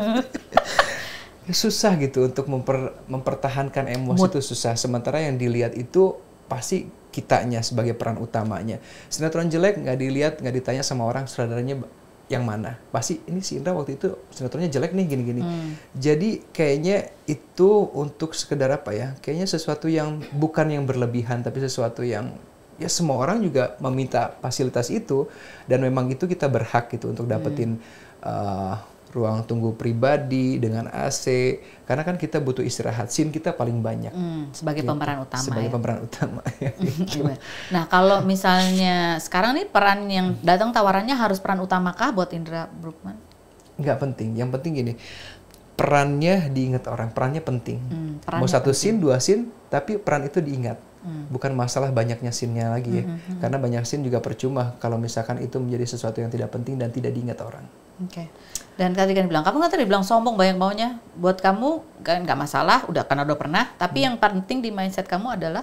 Susah gitu untuk mempertahankan emosi itu susah. Sementara yang dilihat itu pasti kitanya sebagai peran utamanya. Sinetron jelek nggak dilihat, nggak ditanya sama orang sutradaranya yang mana. Pasti ini si Indra waktu itu sinetronnya jelek nih gini-gini. Jadi kayaknya itu untuk sekedar apa ya? Kayaknya sesuatu yang bukan yang berlebihan tapi sesuatu yang ya semua orang juga meminta fasilitas itu dan memang itu kita berhak gitu untuk dapetin ruang tunggu pribadi dengan AC karena kan kita butuh istirahat, scene kita paling banyak sebagai pemeran utama pemeran utama ya, gitu. Nah kalau misalnya sekarang nih peran yang datang tawarannya harus peran utama kah buat Indra Bruggman? Nggak penting, yang penting gini, perannya diingat orang, perannya penting. Mau perannya satu scene, 2 scene, tapi peran itu diingat. Bukan masalah banyaknya scene-nya lagi ya. Karena banyak scene juga percuma kalau misalkan itu menjadi sesuatu yang tidak penting dan tidak diingat orang. Oke. Dan tadi kan bilang, kamu nggak tadi bilang sombong banyak maunya. Buat kamu kan nggak masalah, karena udah pernah. Tapi yang penting di mindset kamu adalah?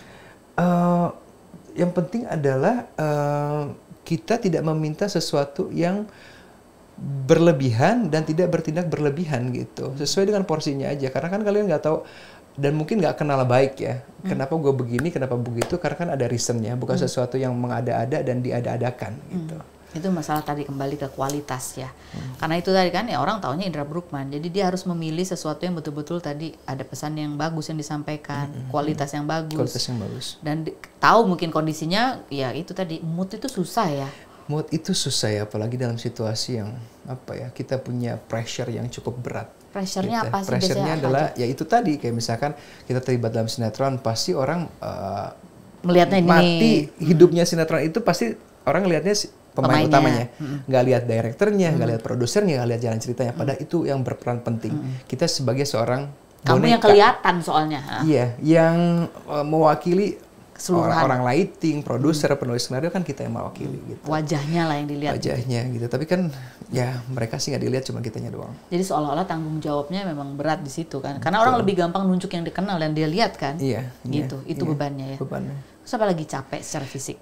Yang penting adalah kita tidak meminta sesuatu yang berlebihan dan tidak bertindak berlebihan gitu. Sesuai dengan porsinya aja. Karena kan kalian nggak tahu dan mungkin nggak kenal baik ya. Kenapa gue begini, kenapa begitu? Karena kan ada reasonnya. Bukan sesuatu yang mengada-ada dan diada-adakan gitu. Itu masalah tadi kembali ke kualitas ya. Karena itu tadi kan ya orang taunya Indra Bruggman. Jadi dia harus memilih sesuatu yang betul-betul tadi ada pesan yang bagus yang disampaikan, kualitas yang bagus. Kualitas yang bagus. Dan tahu mungkin kondisinya ya itu tadi mood itu susah ya. Mood itu susah ya, apalagi dalam situasi yang apa ya, kita punya pressure yang cukup berat. Pressure-nya gitu. apa sih? Pressure-nya Biasanya adalah ya itu tadi, kayak misalkan kita terlibat dalam sinetron, pasti orang melihatnya ini mati hidupnya sinetron itu pasti orang ngelihatnya pemain Pemainnya. utamanya, nggak lihat direkturnya, nggak lihat produsernya, nggak lihat jalan ceritanya. Padahal itu yang berperan penting. Kita sebagai seorang kamu yang boneka. kelihatan soalnya. Iya, yang mewakili Keseluruhan. orang lighting, produser, penulis skenario kan kita yang mewakili gitu. Wajahnya lah yang dilihat. Wajahnya gitu. Tapi kan ya mereka sih nggak dilihat, cuma kitanya doang. Jadi seolah-olah tanggung jawabnya memang berat di situ kan. Karena orang lebih gampang nunjuk yang dikenal dan dia lihat kan. Iya. Gitu. Itu iya, bebannya ya. Bebannya. Terus apa lagi capek secara fisik?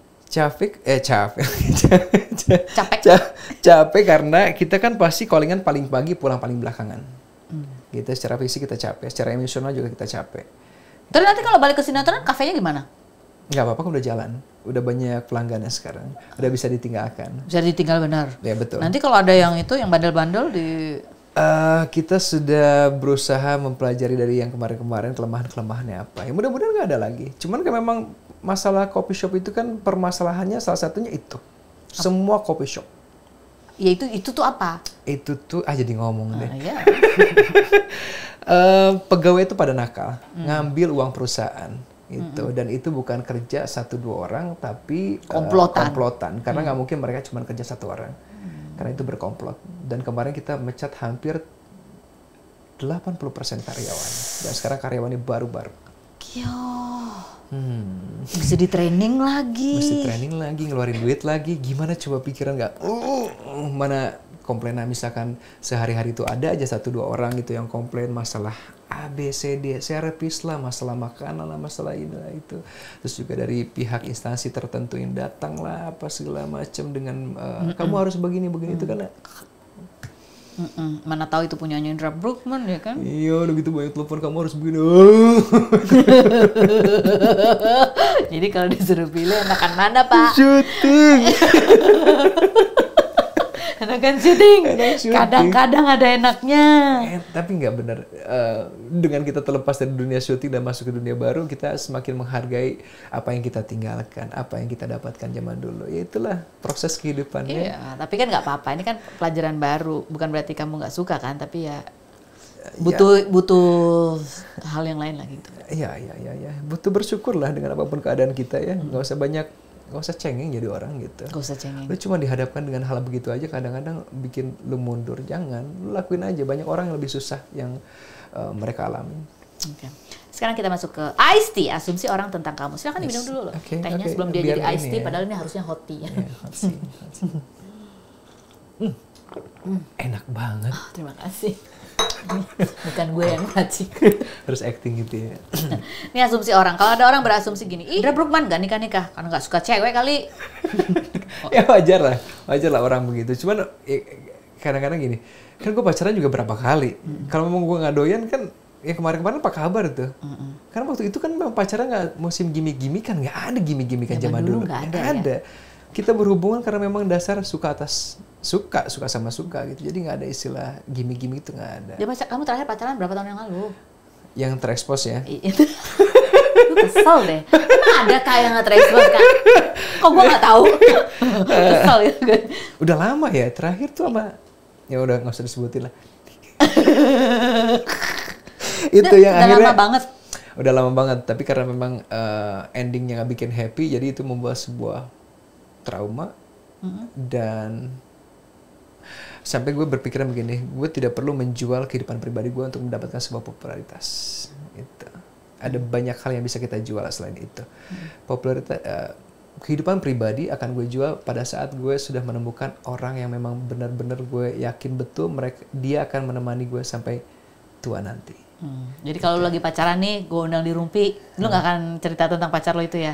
Capek karena kita kan pasti callingan paling pagi, pulang paling belakangan. Gitu, secara fisik kita capek, secara emosional juga kita capek. Terus nanti kalau balik ke sinetron, kafenya gimana? Nggak apa-apa, udah jalan. Udah banyak pelanggannya sekarang. Udah bisa ditinggalkan. Bisa ditinggal benar. Ya betul. Nanti kalau ada yang itu, yang bandel-bandel di... Kita sudah berusaha mempelajari dari yang kemarin-kemarin kelemahan-kelemahannya apa. Ya mudah-mudahan nggak ada lagi. Cuman kan memang masalah coffee shop itu kan permasalahannya salah satunya itu. Semua coffee shop. Ya itu tuh apa? Itu tuh jadi ngomong deh. Ya. Pegawai itu pada nakal, ngambil uang perusahaan gitu. Dan itu bukan kerja 1-2 orang, tapi komplotan. Karena nggak mungkin mereka cuma kerja 1 orang. Karena itu berkomplot. Dan kemarin kita mecat hampir 80% karyawan. Dan sekarang karyawannya baru-baru. Mesti di training lagi. Mesti training lagi, ngeluarin duit lagi. Gimana coba pikiran nggak? Mana komplain misalkan sehari-hari itu ada aja 1-2 orang gitu yang komplain masalah A, B, C, D, servis lah, masalah makanan lah, masalah ini lah itu. Terus juga dari pihak instansi tertentu yang datang lah, apa segala macam dengan kamu harus begini itu kan. Mana tahu itu punyanya Indra Bruggman ya kan? Iya, udah gitu banyak telepon kamu harus begini. Jadi kalau disuruh pilih enakan mana Pak? Syuting. Enakan syuting. Syuting. Kadang-kadang ada enaknya. Tapi nggak benar. Dengan kita terlepas dari dunia syuting dan masuk ke dunia baru, kita semakin menghargai apa yang kita tinggalkan, apa yang kita dapatkan zaman dulu. Ya itulah proses kehidupannya. Iya, tapi kan nggak apa-apa. Ini kan pelajaran baru. Bukan berarti kamu nggak suka kan, tapi ya butuh hal yang lain lah gitu. Iya. Butuh bersyukur lah dengan apapun keadaan kita ya. Nggak usah cengeng jadi orang gitu. Gak usah cengeng. Lu cuma dihadapkan dengan hal begitu aja kadang-kadang bikin lu mundur. Jangan, lu lakuin aja. Banyak orang yang lebih susah yang mereka alami. Okay. Sekarang kita masuk ke Ice Tea, asumsi orang tentang kamu. Silakan diminum dulu loh. Tehnya sebelum dia Biar jadi Ice Tea, ya. padahal ini harusnya hot tea ya. Hot tea. Enak banget. Oh, terima kasih. Bukan gue yang racik. Harus acting gitu ya. Ini asumsi orang. Kalau ada orang berasumsi gini, Indra Bruggman gak nikah-nikah karena gak suka cewek kali. Ya wajar lah orang begitu. Cuman kadang-kadang gini, kan gue pacaran juga berapa kali. Kalau memang gue nggak doyan kan, ya kemarin-kemarin apa kabar tuh? Karena waktu itu kan memang pacaran nggak musim gimmick-gimmickan, nggak ada gimmick-gimmickan zaman dulu. Nggak ada. Kita berhubungan karena memang dasar suka suka sama suka gitu. Jadi nggak ada istilah gimmick-gimmick itu nggak ada. Dia kamu terakhir pacaran berapa tahun yang lalu? Yang terekspos ya. Itu kesel deh. Emang ada kayak yang nggak terekspos kan? Kok gue nggak tahu? Kesel ya. Udah lama ya. Terakhir tuh sama, ya udah nggak usah disebutin lah. Itu yang udah akhirnya. Lama banget. Udah lama banget. Tapi karena memang endingnya nggak bikin happy, jadi itu membuat sebuah trauma dan Sampai gue berpikiran begini, gue tidak perlu menjual kehidupan pribadi gue untuk mendapatkan sebuah popularitas. Gitu. Ada banyak hal yang bisa kita jual selain itu. Popularitas, kehidupan pribadi akan gue jual pada saat gue sudah menemukan orang yang memang benar-benar gue yakin betul dia akan menemani gue sampai tua nanti. Jadi kalau lu lagi pacaran nih, gue undang di Rumpi, lu nggak akan cerita tentang pacar lo itu ya?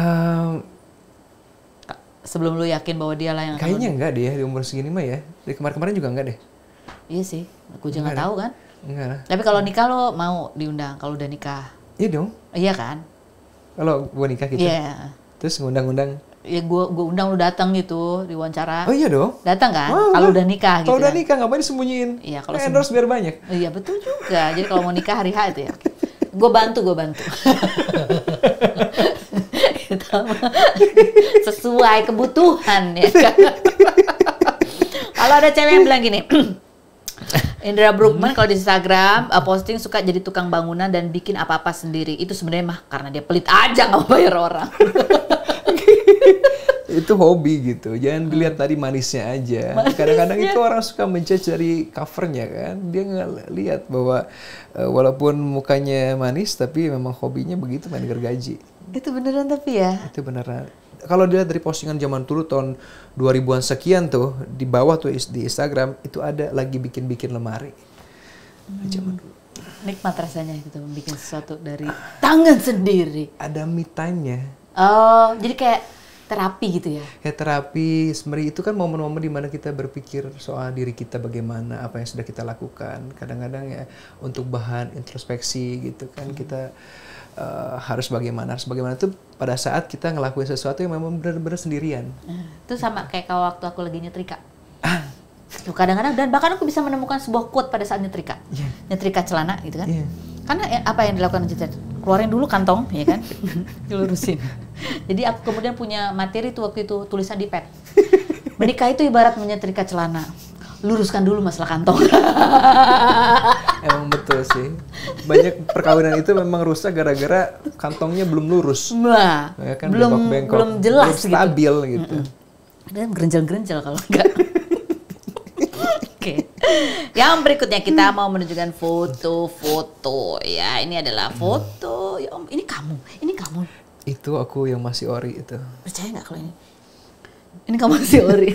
Sebelum lu yakin bahwa dia lah yang akan Kayaknya enggak deh di umur segini mah ya. Dari kemarin-kemarin juga enggak deh. Iya sih, gue juga nggak tahu kan. Enggak lah. Tapi kalau nikah lo mau diundang kalau udah nikah? Iya dong. Iya kan? Kalau gue nikah gitu. Iya. Terus ngundang-undang. Ya gue undang lu datang gitu diwawancara. Oh iya dong. Datang kan? Kalau udah nikah gitu. Kalau udah kan? nikah ngapain disembunyiin? Iya, kalau endorse biar banyak. Iya betul juga. Jadi kalau mau nikah hari H itu ya. Gue bantu. Gitu. Sesuai kebutuhan ya kan. Kalau ada cewek yang bilang gini, Indra Bruggman kalau di Instagram posting suka jadi tukang bangunan dan bikin apa-apa sendiri. Itu sebenarnya mah karena dia pelit aja nggak mau bayar orang. Itu hobi gitu, jangan dilihat tadi manisnya aja. Kadang-kadang itu orang suka menjudge dari covernya kan, dia nggak lihat bahwa walaupun mukanya manis tapi memang hobinya begitu main gergaji. Itu beneran tapi ya? Itu beneran. Kalau dilihat dari postingan zaman dulu tahun 2000-an sekian tuh, di bawah tuh di Instagram itu ada lagi bikin lemari. Zaman dulu. Nikmat rasanya gitu bikin sesuatu dari tangan sendiri. Ada me time-nya. Oh, jadi kayak terapi gitu ya? Kayak terapi, sebenarnya itu kan momen-momen dimana kita berpikir soal diri kita bagaimana, apa yang sudah kita lakukan. Kadang-kadang ya untuk bahan introspeksi gitu kan, kita harus bagaimana itu pada saat kita ngelakuin sesuatu yang memang benar-benar sendirian. Itu sama kayak kalau waktu aku lagi nyetrika. Tuh kadang-kadang, dan bahkan aku bisa menemukan sebuah quote pada saat nyetrika. Nyetrika celana gitu kan. Karena apa yang dilakukan nyetrika? Keluarin dulu kantong, ya kan? Dilurusin. Jadi aku kemudian punya materi tuh waktu itu, tulisan di pad. Menikah itu ibarat menyetrika celana. Luruskan dulu masalah kantong. Emang betul sih. Banyak perkawinan itu memang rusak gara-gara kantongnya belum lurus. Nah, ya kan, belum jelas belum stabil gitu. Dan gerenjel-gerenjel kalau enggak. Oke. Yang berikutnya kita mau menunjukkan foto-foto ya. Ini adalah foto. Ya Om, ini kamu. Itu aku yang masih ori itu. Percaya nggak kalau ini? Ini kamu masih ori.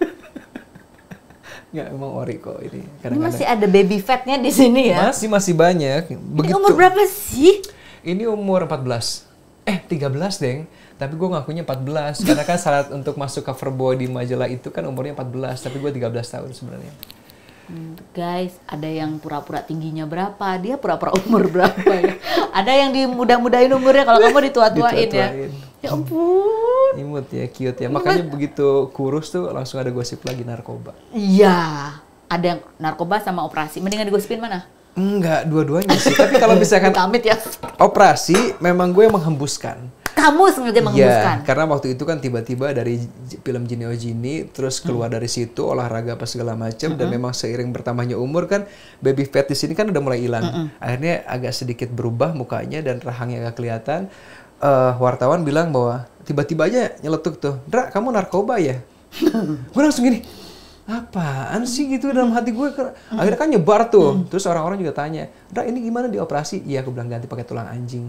Nggak, emang ori kok ini. Ini masih ada baby fatnya di sini ya? Masih banyak. Ini umur berapa sih? Ini umur 14. 13 deng. Tapi gue ngakunya 14. Karena kan syarat untuk masuk cover boy di majalah itu kan umurnya 14. Tapi gue 13 tahun sebenarnya. Guys, ada yang pura-pura tingginya berapa, dia pura-pura umur berapa ya. Ada yang dimudah-mudahin umurnya, kalau kamu ditua-tuain ya. Ya ampun. Imut ya, cute ya. Makanya begitu kurus tuh langsung ada gosip lagi narkoba. Iya, ada yang narkoba sama operasi. Mendingan digosipin mana? Enggak, dua-duanya sih. Tapi kalau misalkan amit ya. Operasi, memang gue yang menghembuskan. Kamu sengaja menghembuskan? Iya, karena waktu itu kan tiba-tiba dari film Jini Ojini, terus keluar dari situ olahraga apa segala macam, dan memang seiring bertambahnya umur kan baby fat di sini kan udah mulai hilang. Akhirnya agak sedikit berubah mukanya dan rahangnya agak kelihatan. Wartawan bilang bahwa tiba-tiba aja nyeletuk tuh, Dra, kamu narkoba ya? Gue langsung gini, apaan sih gitu dalam hati gue. Akhirnya kan nyebar tuh. Terus orang-orang juga tanya, Dra, ini gimana dioperasi? Iya, aku bilang ganti pakai tulang anjing.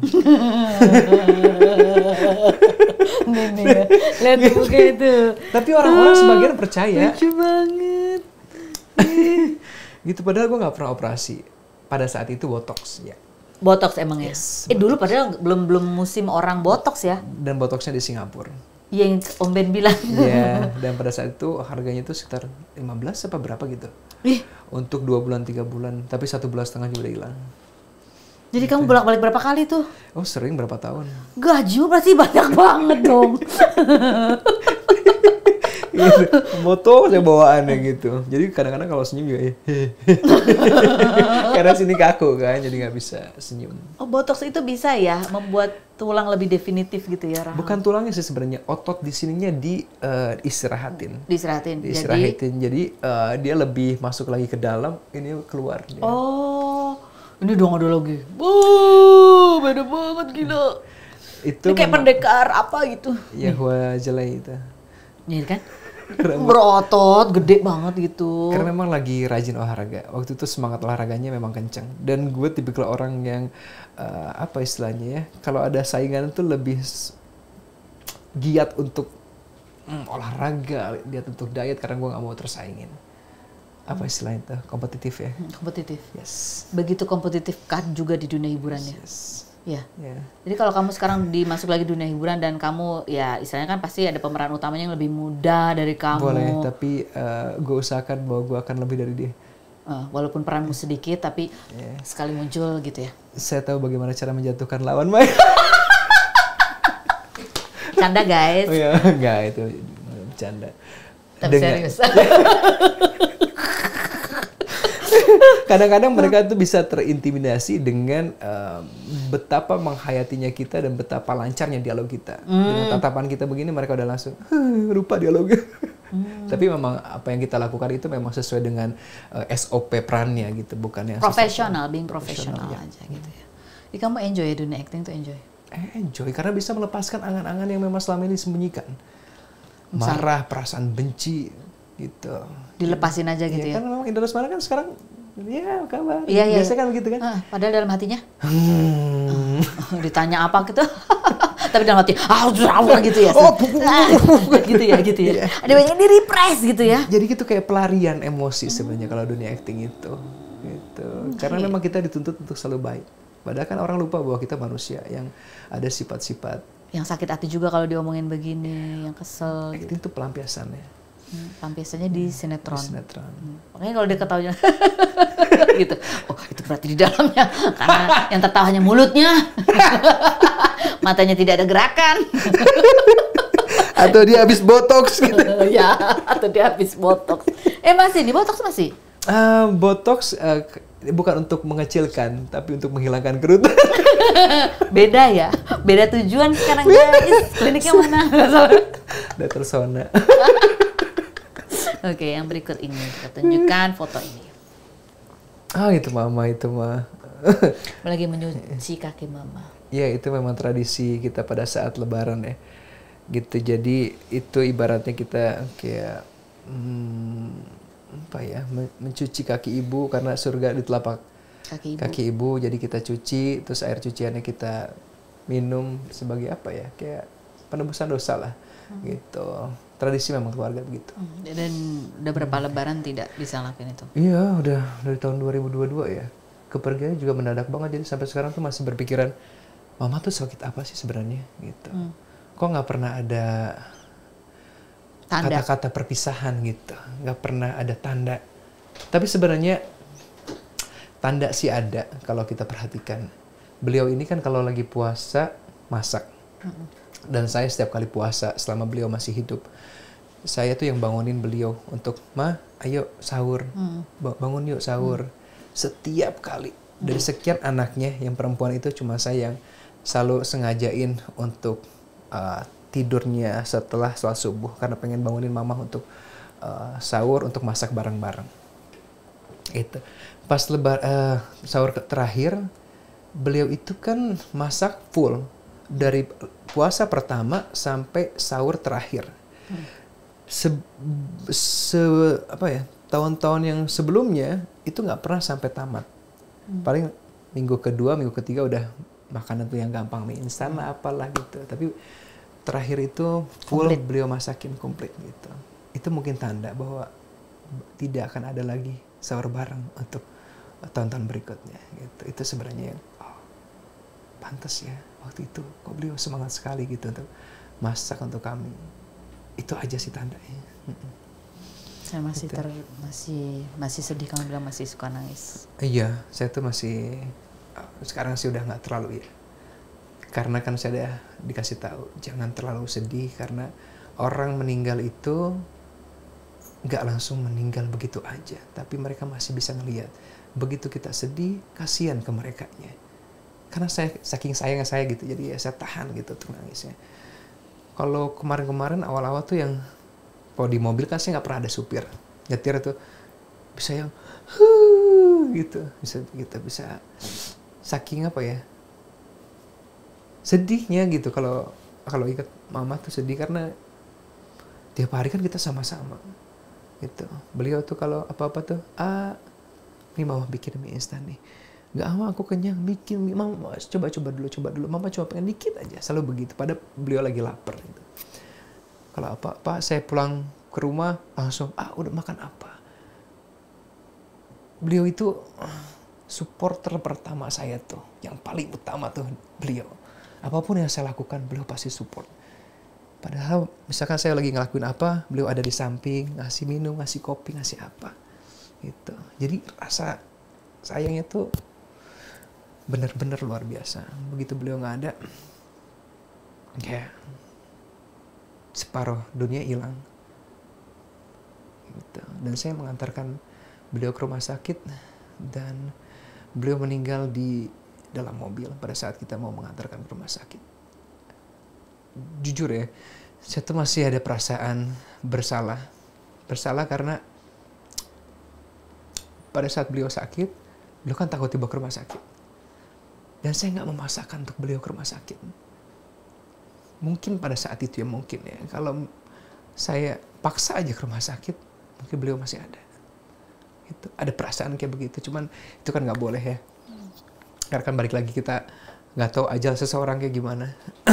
Nih, lihat buka itu. Tapi orang-orang sebagian percaya. Lucu banget. Gitu, padahal gue nggak pernah operasi. Pada saat itu botox ya. Botox emang ya? Dulu padahal belum musim orang botox ya? Dan botoxnya di Singapura. Yang Om Ben bilang. Iya, dan pada saat itu harganya itu sekitar 15 apa berapa gitu. Untuk 2 bulan 3 bulan, tapi 1,5 bulan juga udah hilang. Jadi kamu bolak-balik berapa kali tuh? Oh, sering, berapa tahun. Gaji berarti banyak banget dong. Moto saya bawaannya gitu. Jadi kadang-kadang kalau senyum juga karena sini kaku kan, jadi nggak bisa senyum. Oh, botox itu bisa ya membuat tulang lebih definitif gitu ya, Rahang? Bukan tulangnya sih sebenarnya, otot di sininya diistirahatin. Diistirahatin. Jadi dia lebih masuk lagi ke dalam, ini keluar. Dia. Oh, ini dong ada lagi. Wow, beda banget gila. Itu ini kayak pendekar apa gitu. Yahwa Jelai itu. Ini kan? Berotot, gede banget gitu. Karena memang lagi rajin olahraga. Waktu itu semangat olahraganya memang kencang. Dan gue tipikal orang yang apa istilahnya ya? Kalau ada saingan tuh lebih giat untuk olahraga, giat untuk diet karena gue nggak mau tersaingin. Apa istilahnya itu? Kompetitif ya? Kompetitif. Yes. Begitu kompetitif kan juga di dunia hiburannya. Yes. Ya. Yeah. Jadi kalau kamu sekarang dimasuk lagi dunia hiburan dan kamu ya istilahnya kan pasti ada pemeran utamanya yang lebih muda dari kamu. Boleh, tapi gue usahakan bahwa gue akan lebih dari dia. Walaupun peranmu sedikit tapi sekali muncul gitu ya. Saya tahu bagaimana cara menjatuhkan lawan main. Canda guys. Oh ya, enggak itu bercanda. Tapi serius. Kadang-kadang mereka tuh bisa terintimidasi dengan betapa menghayatinya kita dan betapa lancarnya dialog kita. Dengan tatapan kita begini mereka udah langsung lupa dialognya. Tapi memang apa yang kita lakukan itu memang sesuai dengan SOP perannya gitu, bukan yang profesional, being profesional ya. aja gitu ya. Jadi kamu enjoy ya dunia acting tuh enjoy? Enjoy karena bisa melepaskan angan-angan yang memang selama ini disembunyikan. Marah, perasaan benci gitu. Dilepasin aja gitu ya. Kan memang Indra Lesmana kan sekarang ya kabar. Iya. Biasanya kan begitu kan. Padahal dalam hatinya ditanya apa gitu. Tapi dalam hati gitu ya. gitu ya. Ada banyak di repress gitu ya. Jadi gitu kayak pelarian emosi sebenarnya kalau dunia acting itu. Gitu. Karena memang kita dituntut untuk selalu baik. Padahal kan orang lupa bahwa kita manusia yang ada sifat-sifat. Yang sakit hati juga kalau diomongin begini, yang kesel. Acting itu pelampiasannya. Pelampiasannya di sinetron. Makanya kalau dia ketawanya gitu, oh itu berarti di dalamnya. Karena yang tertawa hanya mulutnya. Matanya tidak ada gerakan. Atau dia habis botox gitu. Ya, atau dia habis botox. Masih di botox masih? Botox bukan untuk mengecilkan, tapi untuk menghilangkan kerutan. Beda ya? Beda tujuan sekarang guys. Kliniknya mana? Dr. Sona. Oke, yang berikut ini kita tunjukkan foto ini. Itu mama itu mah. Lagi menyuci kaki mama. Ya itu memang tradisi kita pada saat Lebaran ya. Gitu jadi itu ibaratnya kita kayak apa ya mencuci kaki ibu karena surga di telapak kaki ibu. Jadi kita cuci terus air cuciannya kita minum sebagai apa ya kayak penebusan dosa lah gitu. Tradisi memang keluarga begitu. Dan udah berapa Lebaran tidak bisa lakuin itu? Iya, udah dari tahun 2022 ya. Kepergiannya juga mendadak banget, jadi sampai sekarang tuh masih berpikiran, mama tuh sakit apa sih sebenarnya gitu. Kok nggak pernah ada kata-kata perpisahan gitu, nggak pernah ada tanda. Tapi sebenarnya tanda sih ada kalau kita perhatikan. Beliau ini kan kalau lagi puasa masak. Dan saya setiap kali puasa selama beliau masih hidup, saya tuh yang bangunin beliau untuk, Ma, ayo sahur, bangun yuk sahur. Setiap kali, dari sekian anaknya yang perempuan itu cuma saya yang selalu sengajain untuk tidurnya setelah sholat subuh, karena pengen bangunin mama untuk sahur, untuk masak bareng-bareng. Itu. Pas sahur terakhir, beliau itu kan masak full. Dari puasa pertama sampai sahur terakhir. Tahun-tahun yang sebelumnya itu nggak pernah sampai tamat. Paling minggu kedua, minggu ketiga udah makanan tuh yang gampang, mie instan lah apalah gitu. Tapi terakhir itu full beliau masakin komplit gitu. Itu mungkin tanda bahwa tidak akan ada lagi sahur bareng untuk tahun-tahun berikutnya gitu. Itu sebenarnya yang pantas ya. Waktu itu kok beliau semangat sekali gitu untuk masak untuk kami. Itu aja sih tandanya. Saya masih sedih, kamu bilang masih suka nangis. Iya, saya tuh masih sekarang sih udah nggak terlalu ya. Karena kan saya udah dikasih tahu jangan terlalu sedih karena orang meninggal itu nggak langsung meninggal begitu aja, tapi mereka masih bisa ngelihat. Begitu kita sedih, kasihan ke merekanya. Karena saya saking sayangnya saya gitu, jadi ya saya tahan gitu tuh nangisnya. Kalau kemarin-kemarin awal-awal tuh yang kalau di mobil kan saya nggak pernah ada supir, nyetir tuh bisa yang gitu, bisa saking apa ya sedihnya gitu. Kalau ingat mama tuh sedih karena tiap hari kan kita sama-sama gitu. Beliau tuh kalau apa-apa tuh, nih mama bikin mie instan nih, nggak mau aku kenyang, bikin mie, mama coba dulu, mama coba pengen dikit aja, selalu begitu. Padahal beliau lagi lapar gitu. Kalau apa-apa saya pulang ke rumah langsung udah makan apa. Beliau itu supporter pertama saya tuh, yang paling utama tuh beliau. Apapun yang saya lakukan beliau pasti support. Padahal misalkan saya lagi ngelakuin apa, beliau ada di samping, ngasih minum, ngasih kopi, ngasih apa gitu. Jadi rasa sayangnya tuh bener-bener luar biasa. Begitu beliau nggak ada, kayak separuh dunia hilang gitu. Dan saya mengantarkan beliau ke rumah sakit dan beliau meninggal di dalam mobil pada saat kita mau mengantarkan ke rumah sakit. Jujur ya, saya tuh masih ada perasaan bersalah karena pada saat beliau sakit, beliau kan takut dibawa ke rumah sakit, dan saya nggak memaksakan untuk beliau ke rumah sakit. Mungkin pada saat itu ya, mungkin ya, kalau saya paksa aja ke rumah sakit, mungkin beliau masih ada. Itu ada perasaan kayak begitu, cuman itu kan nggak boleh ya, karena kan balik lagi kita nggak tahu ajal seseorang kayak gimana.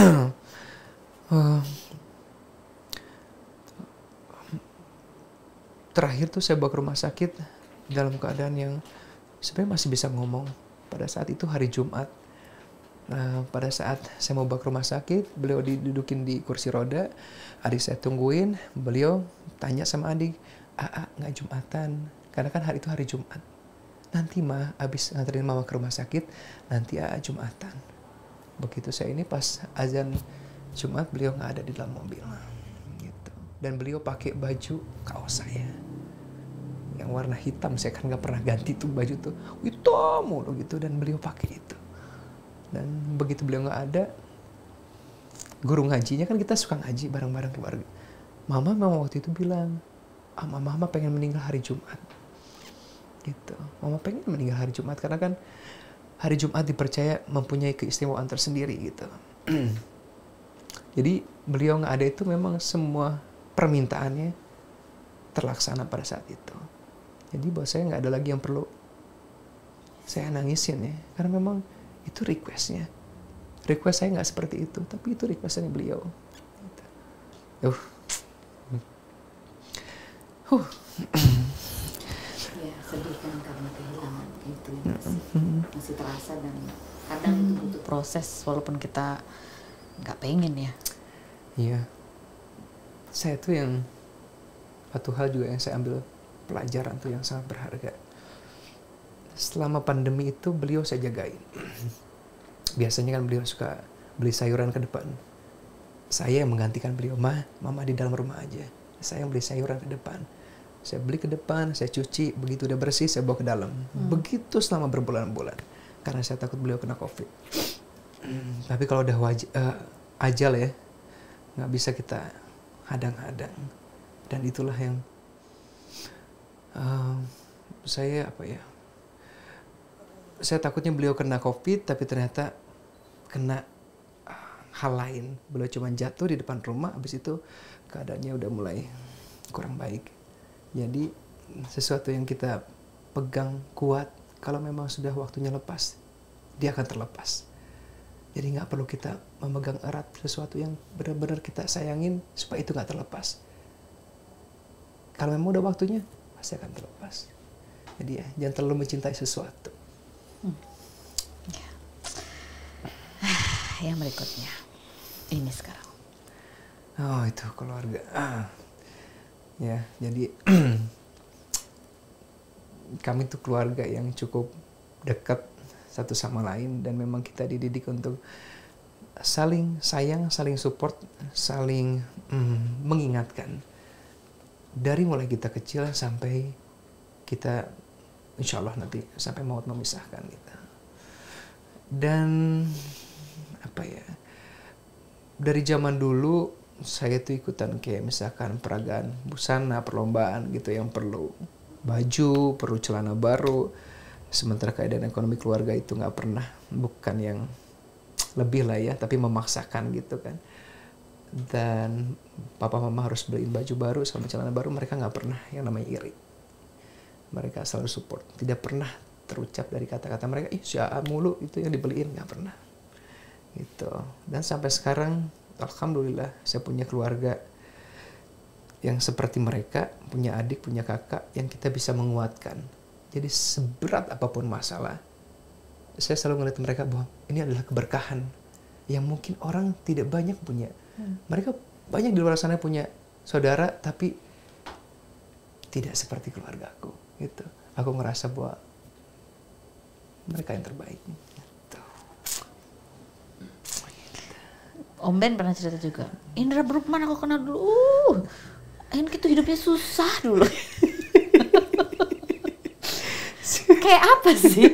Terakhir tuh saya bawa ke rumah sakit dalam keadaan yang sebenarnya masih bisa ngomong. Pada saat itu hari Jumat. Nah, pada saat saya mau bawa ke rumah sakit, beliau didudukin di kursi roda, adik saya tungguin, beliau tanya sama adik, nggak Jumatan? Karena kan hari itu hari Jumat. Nanti mah abis nganterin mama ke rumah sakit, nanti Jumatan. Begitu saya ini pas azan Jumat, beliau nggak ada di dalam mobil gitu. Dan beliau pakai baju kaos saya yang warna hitam. Saya kan nggak pernah ganti tuh baju tuh, hitam mulu gitu, dan beliau pakai itu. Dan begitu beliau nggak ada, guru ngajinya kan kita suka ngaji bareng-bareng keluarga. Mama waktu itu bilang, mama pengen meninggal hari Jumat gitu. Mama pengen meninggal hari Jumat karena kan hari Jumat dipercaya mempunyai keistimewaan tersendiri gitu. Jadi beliau nggak ada itu memang semua permintaannya terlaksana pada saat itu. Jadi buat saya nggak ada lagi yang perlu saya nangisin ya, karena memang itu requestnya. Request saya nggak seperti itu, tapi itu requestnya beliau. Ya, sedih kan karena kehilangan itu masih terasa, dan kadang itu butuh proses walaupun kita nggak pengen ya. Iya. Saya tuh yang satu hal juga yang saya ambil pelajaran tuh yang sangat berharga. Selama pandemi itu beliau saya jagain. Biasanya kan beliau suka beli sayuran ke depan. Saya yang menggantikan beliau, mama di dalam rumah aja. Saya yang beli sayuran ke depan. Saya beli ke depan, saya cuci, begitu udah bersih saya bawa ke dalam. Begitu selama berbulan-bulan. Karena saya takut beliau kena COVID. Tapi kalau udah ajal ya, nggak bisa kita hadang-hadang. Dan itulah yang saya takutnya beliau kena COVID, tapi ternyata kena hal lain. Beliau cuma jatuh di depan rumah, habis itu keadaannya udah mulai kurang baik. Jadi sesuatu yang kita pegang kuat, kalau memang sudah waktunya lepas, dia akan terlepas. Jadi nggak perlu kita memegang erat sesuatu yang benar-benar kita sayangin supaya itu nggak terlepas. Kalau memang udah waktunya, pasti akan terlepas. Jadi ya, jangan terlalu mencintai sesuatu. Yang berikutnya, ini sekarang. Oh, itu keluarga. Ya, jadi kami tuh keluarga yang cukup dekat satu sama lain, dan memang kita dididik untuk saling sayang, saling support, saling mengingatkan. Dari mulai kita kecil sampai kita insya Allah nanti sampai maut memisahkan kita. Dan dari zaman dulu saya tuh ikutan kayak misalkan peragaan busana, perlombaan gitu yang perlu baju, perlu celana baru. Sementara keadaan ekonomi keluarga itu nggak pernah, bukan yang lebih lah ya, tapi memaksakan gitu kan. Dan papa mama harus beliin baju baru sama celana baru, mereka nggak pernah yang namanya iri. Mereka selalu support, tidak pernah terucap dari kata-kata mereka, ih si AA mulu itu yang dibeliin, nggak pernah. Gitu. Dan sampai sekarang, alhamdulillah saya punya keluarga yang seperti mereka, punya adik, punya kakak yang kita bisa menguatkan. Jadi seberat apapun masalah, saya selalu ngeliat mereka bahwa ini adalah keberkahan yang mungkin orang tidak banyak punya. Mereka banyak di luar sana punya saudara, tapi tidak seperti keluargaku. Gitu. Aku ngerasa bahwa mereka yang terbaik. Gitu. Om Ben pernah cerita juga, Indra Bruggman aku kenal dulu. Henki tuh hidupnya susah dulu. Kayak apa sih?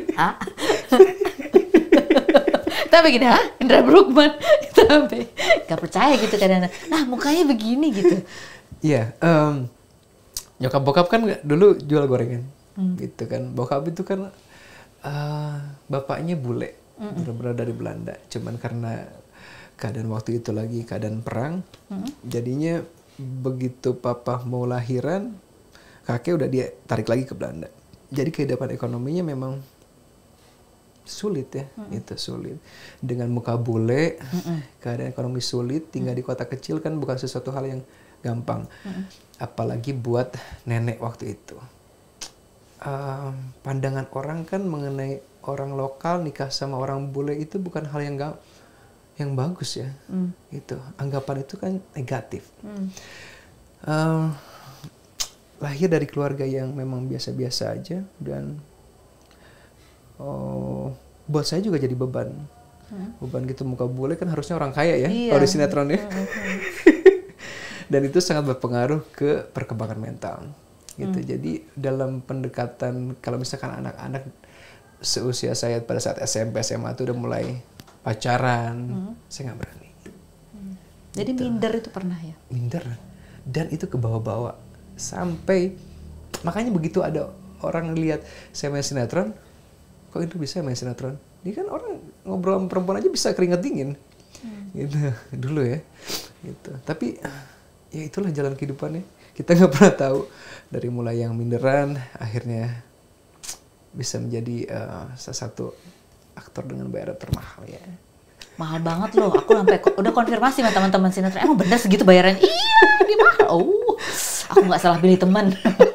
Tapi gini, Indra Bruggman. Tapi gak percaya gitu kadang-kadang. Nah mukanya begini gitu. Iya, nyokap bokap kan dulu jual gorengan, gitu kan. Bokap itu kan bapaknya bule, benar-benar dari Belanda. Cuman karena keadaan waktu itu lagi keadaan perang, jadinya begitu papa mau lahiran, kakek udah dia tarik lagi ke Belanda. Jadi kehidupan ekonominya memang sulit ya, itu sulit. Dengan muka bule, keadaan ekonomi sulit, tinggal di kota kecil kan bukan sesuatu hal yang gampang. Apalagi buat nenek waktu itu. Pandangan orang kan mengenai orang lokal nikah sama orang bule itu bukan hal yang bagus ya. Itu anggapan itu kan negatif. Lahir dari keluarga yang memang biasa-biasa aja dan buat saya juga jadi beban. Beban gitu, muka bule kan harusnya orang kaya ya, kalau di sinetron ya. Dan itu sangat berpengaruh ke perkembangan mental gitu. Jadi dalam pendekatan, kalau misalkan anak-anak seusia saya pada saat SMP SMA itu udah mulai pacaran, saya nggak berani. Jadi gitu. Minder itu pernah ya? Minder, dan itu ke bawah-bawah sampai makanya begitu ada orang lihat saya main sinetron, kok itu bisa main sinetron? Ini kan orang ngobrol sama perempuan aja bisa keringat dingin, gitu dulu ya, gitu. Tapi ya itulah jalan kehidupannya. Kita nggak pernah tahu dari mulai yang minderan akhirnya bisa menjadi salah satu aktor dengan bayaran termahal ya. Mahal banget loh. Aku sampai udah konfirmasi sama teman-teman sinetron. Emang bener segitu bayarannya? Iya, dia mahal. Aku nggak salah pilih teman.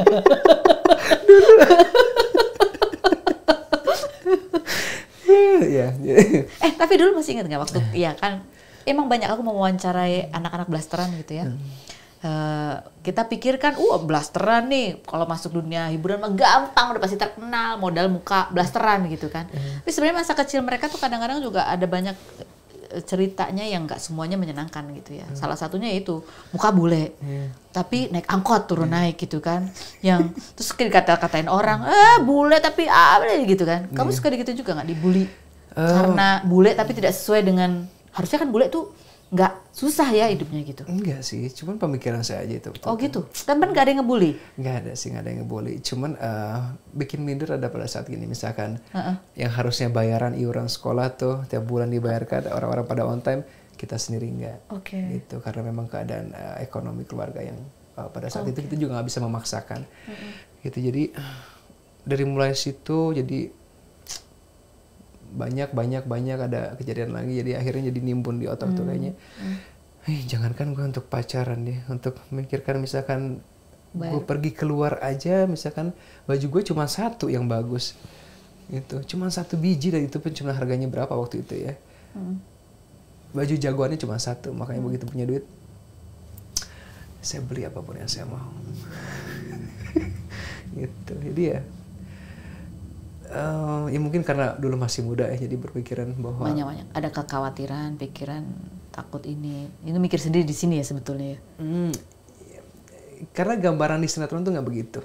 Tapi dulu masih ingat nggak waktu? Iya kan. Emang banyak aku mewawancarai anak-anak blasteran gitu ya. Kita pikirkan, blasteran nih, kalau masuk dunia hiburan mah gampang, udah pasti terkenal, modal muka blasteran gitu kan. Tapi sebenarnya masa kecil mereka tuh kadang-kadang juga ada banyak ceritanya yang nggak semuanya menyenangkan gitu ya. Salah satunya itu muka bule, tapi naik angkot turun naik gitu kan. Yang terus dikata-katain orang, bule tapi gitu kan. Kamu suka gitu juga nggak dibully? Karena bule tapi tidak sesuai dengan, harusnya kan bule tuh nggak susah ya hidupnya gitu. Enggak sih, cuman pemikiran saya aja itu. Oh gitu? Temen nggak ada yang ngebully? Nggak ada sih, nggak ada yang ngebully. Cuman bikin minder ada pada saat gini, misalkan yang harusnya bayaran iuran sekolah tuh tiap bulan dibayarkan, orang-orang pada on time, kita sendiri nggak. Gitu, karena memang keadaan ekonomi keluarga yang pada saat itu kita juga nggak bisa memaksakan. Gitu, jadi dari mulai situ jadi banyak ada kejadian lagi, jadi akhirnya jadi nimbun di otak tuh kayaknya jangankan gue untuk pacaran deh, untuk memikirkan misalkan gue pergi keluar aja, misalkan baju gue cuma satu yang bagus itu, cuma satu biji, dan itu pun cuma harganya berapa waktu itu ya, baju jagoannya cuma satu, makanya begitu punya duit saya beli apapun yang saya mau. Gitu, jadi ya ya mungkin karena dulu masih muda ya, jadi berpikiran bahwa banyak ada kekhawatiran, pikiran takut ini mikir sendiri di sini ya sebetulnya ya. Karena gambaran di sinetron tuh nggak begitu.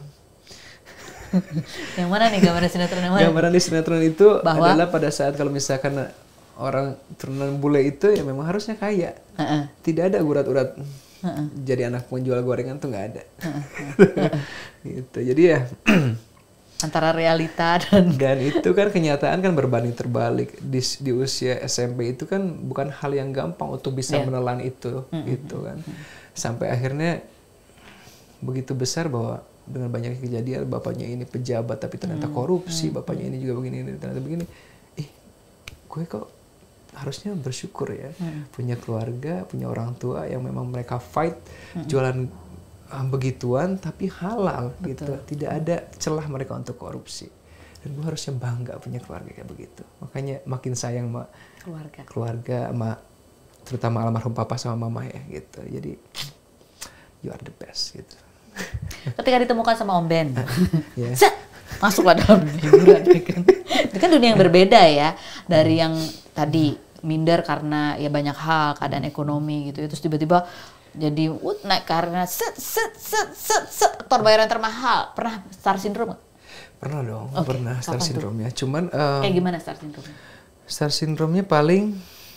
Yang mana nih gambaran sinetron yang mana? Gambaran di sinetron itu bahwa adalah pada saat kalau misalkan orang turunan bule itu ya memang harusnya kaya, tidak ada urat-urat. Jadi anak penjual gorengan tuh nggak ada. Gitu, jadi ya Antara realita dan Dan itu kan kenyataan kan berbanding terbalik di usia SMP itu kan bukan hal yang gampang untuk bisa menelan itu gitu kan. Sampai akhirnya begitu besar bahwa dengan banyak kejadian bapaknya ini pejabat tapi ternyata korupsi, bapaknya ini juga begini ternyata begini. Gue kok harusnya bersyukur ya punya keluarga, punya orang tua yang memang mereka fight jualan begituan tapi halal gitu, tidak ada celah mereka untuk korupsi. Dan gue harusnya bangga punya keluarga kayak begitu. Makanya makin sayang sama keluarga sama terutama almarhum papa sama mama ya gitu. Jadi you are the best gitu. Ketika ditemukan sama Om Ben, Yeah. masuklah dalam dunia hiburan. Itu kan dunia yang berbeda ya dari yang tadi minder karena ya banyak hal, keadaan ekonomi gitu. Terus tiba-tiba jadi naik karena aktor bayaran termahal. Pernah star syndrome nggak? Pernah dong, Oke, pernah star kapan syndrome ya. Cuman Kayak gimana star syndrome? star syndrome-nya paling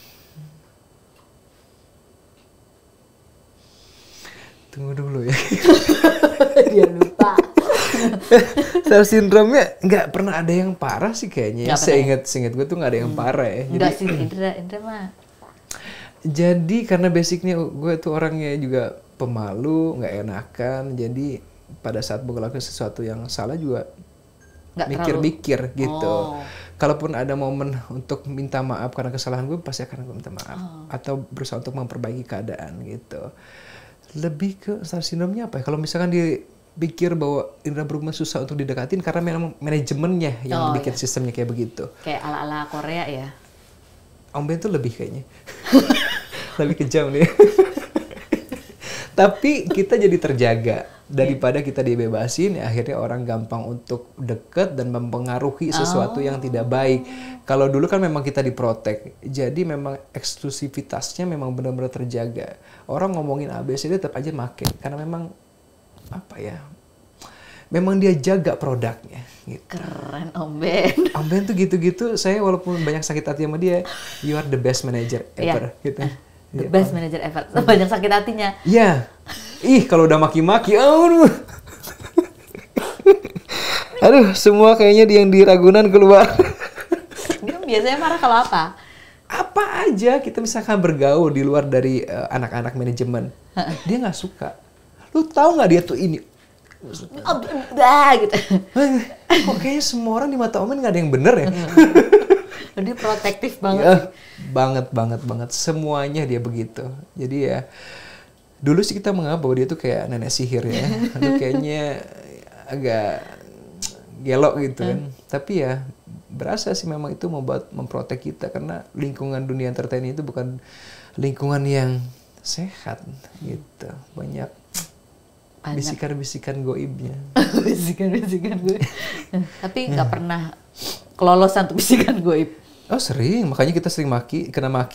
tunggu dulu ya. Dia lupa. Star syndrome-nya nggak pernah ada yang parah sih kayaknya. Seingat gue tuh nggak ada yang parah ya. Enggak sih, Indra mah. Jadi karena basicnya gue tuh orangnya juga pemalu, nggak enakan. Jadi pada saat gue ngelakuin sesuatu yang salah juga mikir-mikir gitu. Kalaupun ada momen untuk minta maaf karena kesalahan gue, pasti akan gue minta maaf. Atau berusaha untuk memperbaiki keadaan gitu. Lebih ke star syndrome-nya apa ya? Kalau misalkan dipikir bahwa Indra Bruggman susah untuk didekatin karena memang manajemennya yang bikin sistemnya kayak begitu. Kayak ala-ala Korea ya. Om Ben tuh lebih kayaknya. Lebih kejam nih. Tapi kita jadi terjaga daripada kita dibebasin, ya akhirnya orang gampang untuk deket dan mempengaruhi sesuatu yang tidak baik. Kalau dulu kan memang kita diprotek, jadi memang eksklusivitasnya memang benar-benar terjaga. Orang ngomongin ABCD tetap aja make, karena memang apa ya? Memang dia jaga produknya. Gitu. Keren Om Ben. Om Ben tuh gitu-gitu. Saya walaupun banyak sakit hati sama dia, you are the best manager ever. Gitu. The best manager ever. Banyak sakit hatinya. Iya. Ih, kalau udah maki-maki, aduh. Aduh, semua kayaknya yang di Ragunan keluar. Dia biasanya marah kalau apa? Apa aja kita misalkan bergaul di luar dari anak-anak manajemen, dia nggak suka. Lu tahu nggak dia tuh ini? Gitu. Kok kayaknya semua orang di mata Om Ben nggak ada yang bener ya? Dia protektif banget. Ya, banget. Semuanya dia begitu. Jadi ya, dulu sih kita menganggap bahwa dia tuh kayak nenek sihir ya. Aduh, kayaknya agak gelok gitu kan. Tapi ya, berasa sih memang itu memprotek kita. Karena lingkungan dunia entertain itu bukan lingkungan yang sehat gitu. Banyak bisikan-bisikan goibnya. Bisikan-bisikan goib. Tapi nggak pernah kelolosan tuh bisikan goib. Oh sering, makanya kita sering kena maki.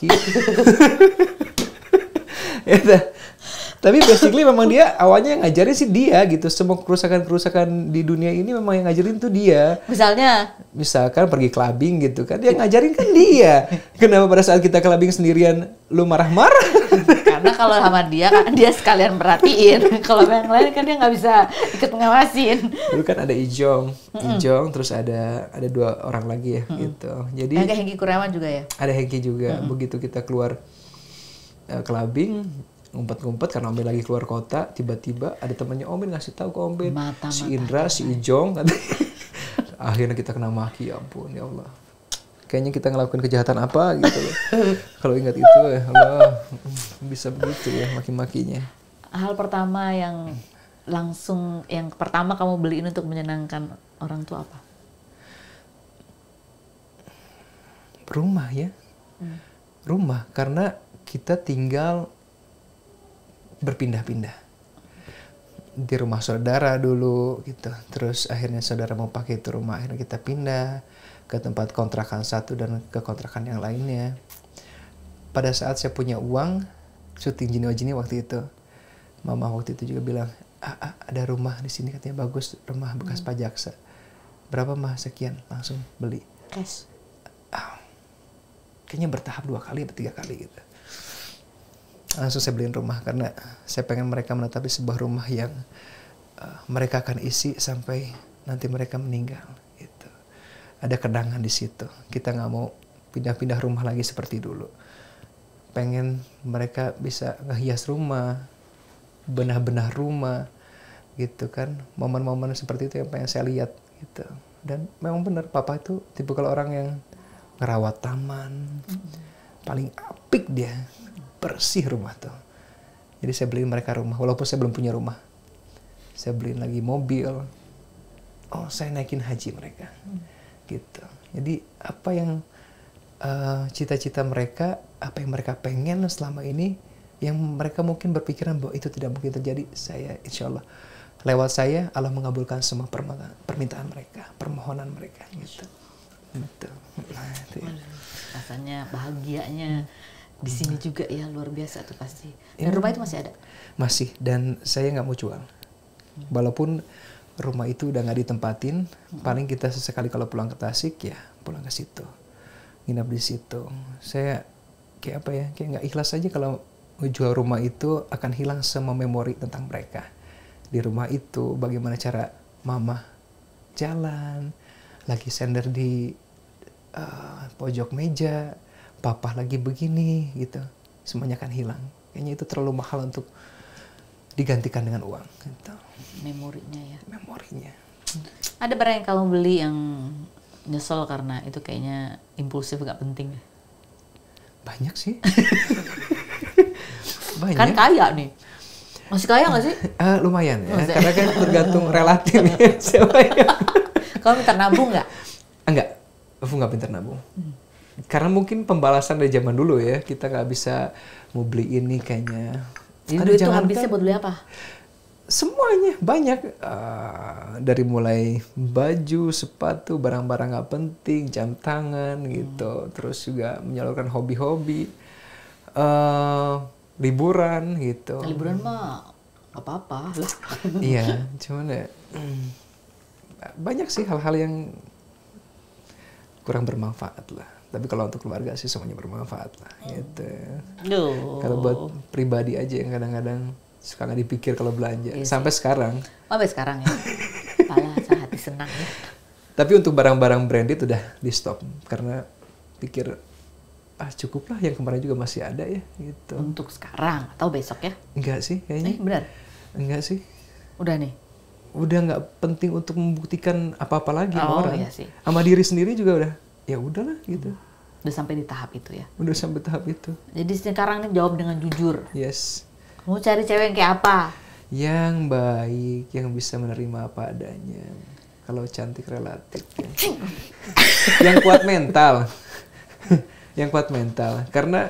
Ya, tapi basically memang dia awalnya yang ngajarin sih dia gitu. Semua kerusakan-kerusakan di dunia ini memang yang ngajarin tuh dia. Misalkan pergi clubbing gitu kan, dia ngajarin kan dia. Kenapa pada saat kita clubbing sendirian lu marah-marah? Karena kalau sama dia kan dia sekalian perhatiin. Kalau yang lain kan dia nggak bisa ikut ngawasin. Dulu kan ada Ijong, terus ada 2 orang lagi ya gitu. Jadi ada Hengki Kurniawan juga ya? Ada Hengki juga. Begitu kita keluar clubbing, ngumpet-ngumpet karena Om Ben lagi keluar kota, tiba-tiba ada temannya Om Ben ngasih tahu ke Om Ben, si Indra, si Ijong, akhirnya kita kena maki. Ya ampun, ya Allah. Kayaknya kita ngelakuin kejahatan apa gitu loh. Kalau ingat itu ya Allah, bisa begitu ya maki-makinya. Hal pertama yang pertama kamu beliin untuk menyenangkan orang tua apa? Rumah ya. Rumah, karena kita tinggal berpindah-pindah. Di rumah saudara dulu gitu. Terus akhirnya saudara mau pakai itu rumah, akhirnya kita pindah ke tempat kontrakan satu dan ke kontrakan yang lainnya. Pada saat saya punya uang, syuting Jini waktu itu, mama waktu itu juga bilang, ada rumah di sini katanya bagus, rumah bekas Pak Jaksa. Berapa mah? Sekian, langsung beli. Cash. Kayaknya bertahap 2 kali atau 3 kali gitu. Langsung saya beliin rumah karena saya pengen mereka menetapi sebuah rumah yang mereka akan isi sampai nanti mereka meninggal. Gitu. Ada kenangan di situ. Kita nggak mau pindah-pindah rumah lagi seperti dulu. Pengen mereka bisa ngehias rumah, benah-benah rumah, gitu kan. Momen-momen seperti itu yang pengen saya lihat, gitu. Dan memang benar, papa itu tipikal orang yang ngerawat taman, paling apik dia, bersih rumah tuh. Jadi saya beliin mereka rumah, walaupun saya belum punya rumah. Saya beliin lagi mobil. Oh, saya naikin haji mereka, gitu. Jadi apa yang cita-cita mereka, apa yang mereka pengen selama ini, yang mereka mungkin berpikiran bahwa itu tidak mungkin terjadi, saya insya Allah lewat saya Allah mengabulkan semua permintaan mereka, permohonan mereka, gitu. Betul. Nah, itu ya. Rasanya bahagianya di sini juga ya, luar biasa tuh pasti. Dan rumah itu masih ada? Masih, dan saya nggak mau jual. Walaupun rumah itu udah nggak ditempatin, paling kita sesekali kalau pulang ke Tasik ya pulang ke situ, nginap di situ. Saya kayak apa ya, kayak nggak ikhlas aja kalau jual rumah itu akan hilang semua memori tentang mereka. Di rumah itu bagaimana cara mama jalan, lagi sender di pojok meja, papa lagi begini gitu, semuanya akan hilang. Kayaknya itu terlalu mahal untuk digantikan dengan uang, gitu. Memorinya ya. Memorinya. Ada barang yang kamu beli yang nyesel karena itu kayaknya impulsif, gak penting? Banyak sih. Banyak. Kan kaya nih. Masih kaya gak sih? Lumayan ya, karena kan tergantung relatif ya. Siapa yang... Kamu minta nabung gak? Enggak, aku nggak pintar nabung. Karena mungkin pembalasan dari zaman dulu ya, kita nggak bisa mau beli ini kayaknya. Jadi duit itu habisnya buat beli apa? Semuanya banyak, dari mulai baju, sepatu, barang-barang nggak penting, jam tangan gitu, terus juga menyalurkan hobi-hobi, liburan gitu. Liburan mah apa-apa lah. Iya, cuman ya banyak sih hal-hal yang kurang bermanfaat lah. Tapi kalau untuk keluarga sih semuanya bermanfaat lah, gitu. Kalau buat pribadi aja yang kadang-kadang suka nggak dipikir kalau belanja. Iya sampai sekarang. Sampai sekarang ya. Pala hati senang ya. Tapi untuk barang-barang branded udah di stop karena pikir cukuplah, yang kemarin juga masih ada ya, gitu. Untuk sekarang atau besok ya? Enggak sih kayaknya. Benar? Enggak sih. Udah nih. Udah nggak penting untuk membuktikan apa-apa lagi sama orang. Iya sih. Sama diri sendiri juga udah. Ya udahlah gitu. Udah sampai di tahap itu ya. Udah sampai tahap itu. Jadi sekarang nih jawab dengan jujur. Yes. Mau cari cewek yang kayak apa? Yang baik, yang bisa menerima apa adanya. Kalau cantik relatif. Ya. Yang kuat mental. Yang kuat mental. Karena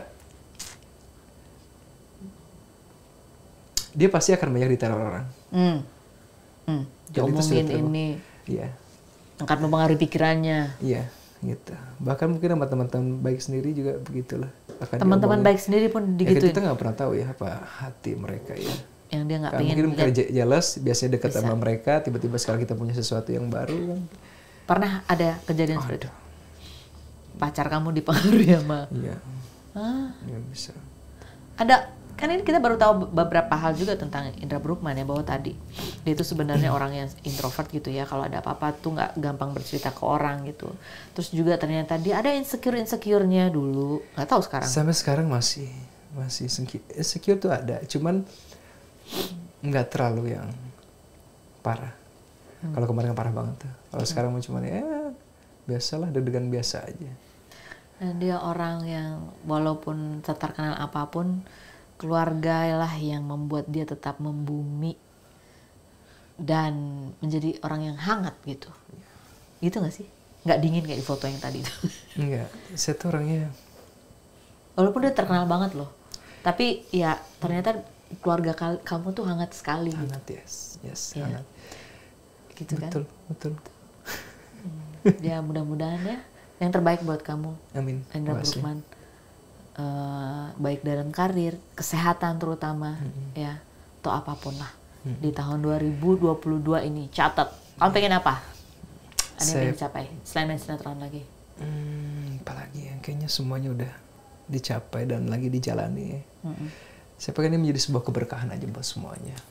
dia pasti akan banyak diteror orang. Diomongin ini. Iya. Akan mempengaruhi pikirannya. Iya, gitu. Bahkan mungkin sama teman-teman baik sendiri juga begitulah. Teman-teman baik sendiri pun digituin. Kita nggak pernah tahu ya apa hati mereka ya. Yang dia nggak pengen. Mungkin kerja jelas, biasanya dekat sama mereka, tiba-tiba sekarang kita punya sesuatu yang baru kan. Pernah ada kejadian seperti itu? Pacar kamu dipengaruhi sama? Iya. Ya bisa. Ada, kan ini kita baru tahu beberapa hal juga tentang Indra Bruggman ya, bahwa tadi dia itu sebenarnya orang yang introvert gitu ya, kalau ada apa-apa tuh nggak gampang bercerita ke orang gitu. Terus juga ternyata dia ada insecure-nya dulu, nggak tahu sekarang. Sampai sekarang masih insecure tuh ada, cuman nggak terlalu yang parah. Kalau kemarin parah banget tuh. Kalau sekarang cuman ya biasalah, deg-degan biasa aja. Dan dia orang yang walaupun terkenal apapun, keluarga lah yang membuat dia tetap membumi dan menjadi orang yang hangat gitu. Gitu nggak sih? Nggak dingin kayak di foto yang tadi itu? Enggak, saya tuh orangnya. Walaupun dia terkenal banget loh, tapi ya ternyata keluarga kamu tuh hangat sekali. Hangat, gitu. yes, Ya. hangat. Gitu Betul. Ya mudah-mudahan ya yang terbaik buat kamu, Amin. Indra Bruggman. Baik dalam karir, kesehatan terutama, ya, atau apapun lah. Di tahun 2022 ini, catat. Kamu pengen apa? Ada yang pengen dicapai selain main sinetron lagi? Apalagi ya, kayaknya semuanya udah dicapai dan lagi dijalani. Saya pengen ini menjadi sebuah keberkahan aja buat semuanya.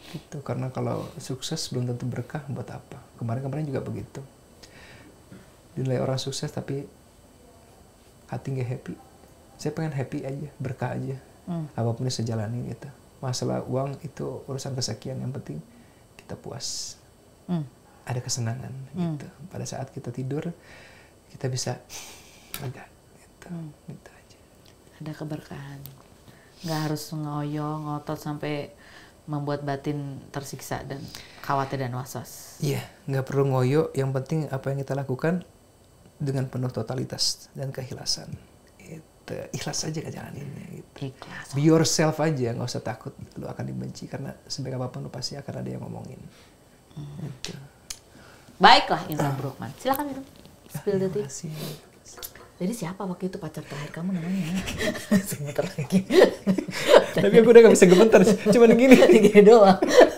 Gitu. Karena kalau sukses belum tentu berkah, buat apa? Kemarin juga begitu. Dinilai orang sukses tapi hati nggak happy. Saya pengen happy aja, berkah aja. Apapun yang saya jalani gitu. Masalah uang itu urusan kesekian, yang penting kita puas. Ada kesenangan gitu. Pada saat kita tidur kita bisa lega gitu. Gitu aja. Ada keberkahan. Nggak harus ngoyo, ngotot sampai membuat batin tersiksa dan khawatir dan was-was. Iya, nggak perlu ngoyo. Yang penting apa yang kita lakukan dengan penuh totalitas dan keikhlasan. Itu ikhlas aja ngejalaninnya. Gitu. Ikhlas. Be yourself aja, nggak usah takut lu akan dibenci, karena sebaik apapun lu pasti akan ada yang ngomongin. Gitu. Baiklah Indra Bruggman, silakan minum. Spill the tea. Makasih. Jadi siapa waktu itu pacar terakhir kamu namanya? Sebentar lagi. Tapi aku udah gak bisa gemetar, cuma gini. Gini doang.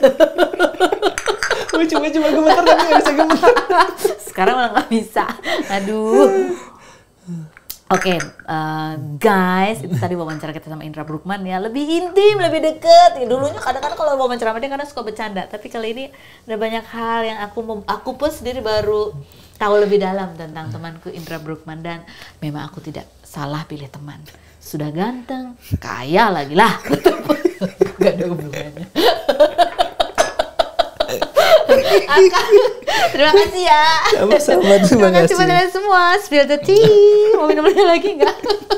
Gue cuma gemetar tapi gak bisa gemetar. Sekarang malah nggak bisa. Aduh. Oke, guys, itu tadi wawancara kita sama Indra Bruggman ya, lebih intim, lebih deket. Dulunya kadang-kadang kalau wawancara sama dia kadang suka bercanda, tapi kali ini ada banyak hal yang aku pun sendiri baru tahu lebih dalam tentang temanku Indra Bruggman, dan memang aku tidak salah pilih teman. Sudah ganteng, kaya lagi lah. Gak ada hubungannya. Terima kasih ya. Sama-sama, terima kasih. Terima kasih semua. Spill the tea. Mau minum lagi nggak?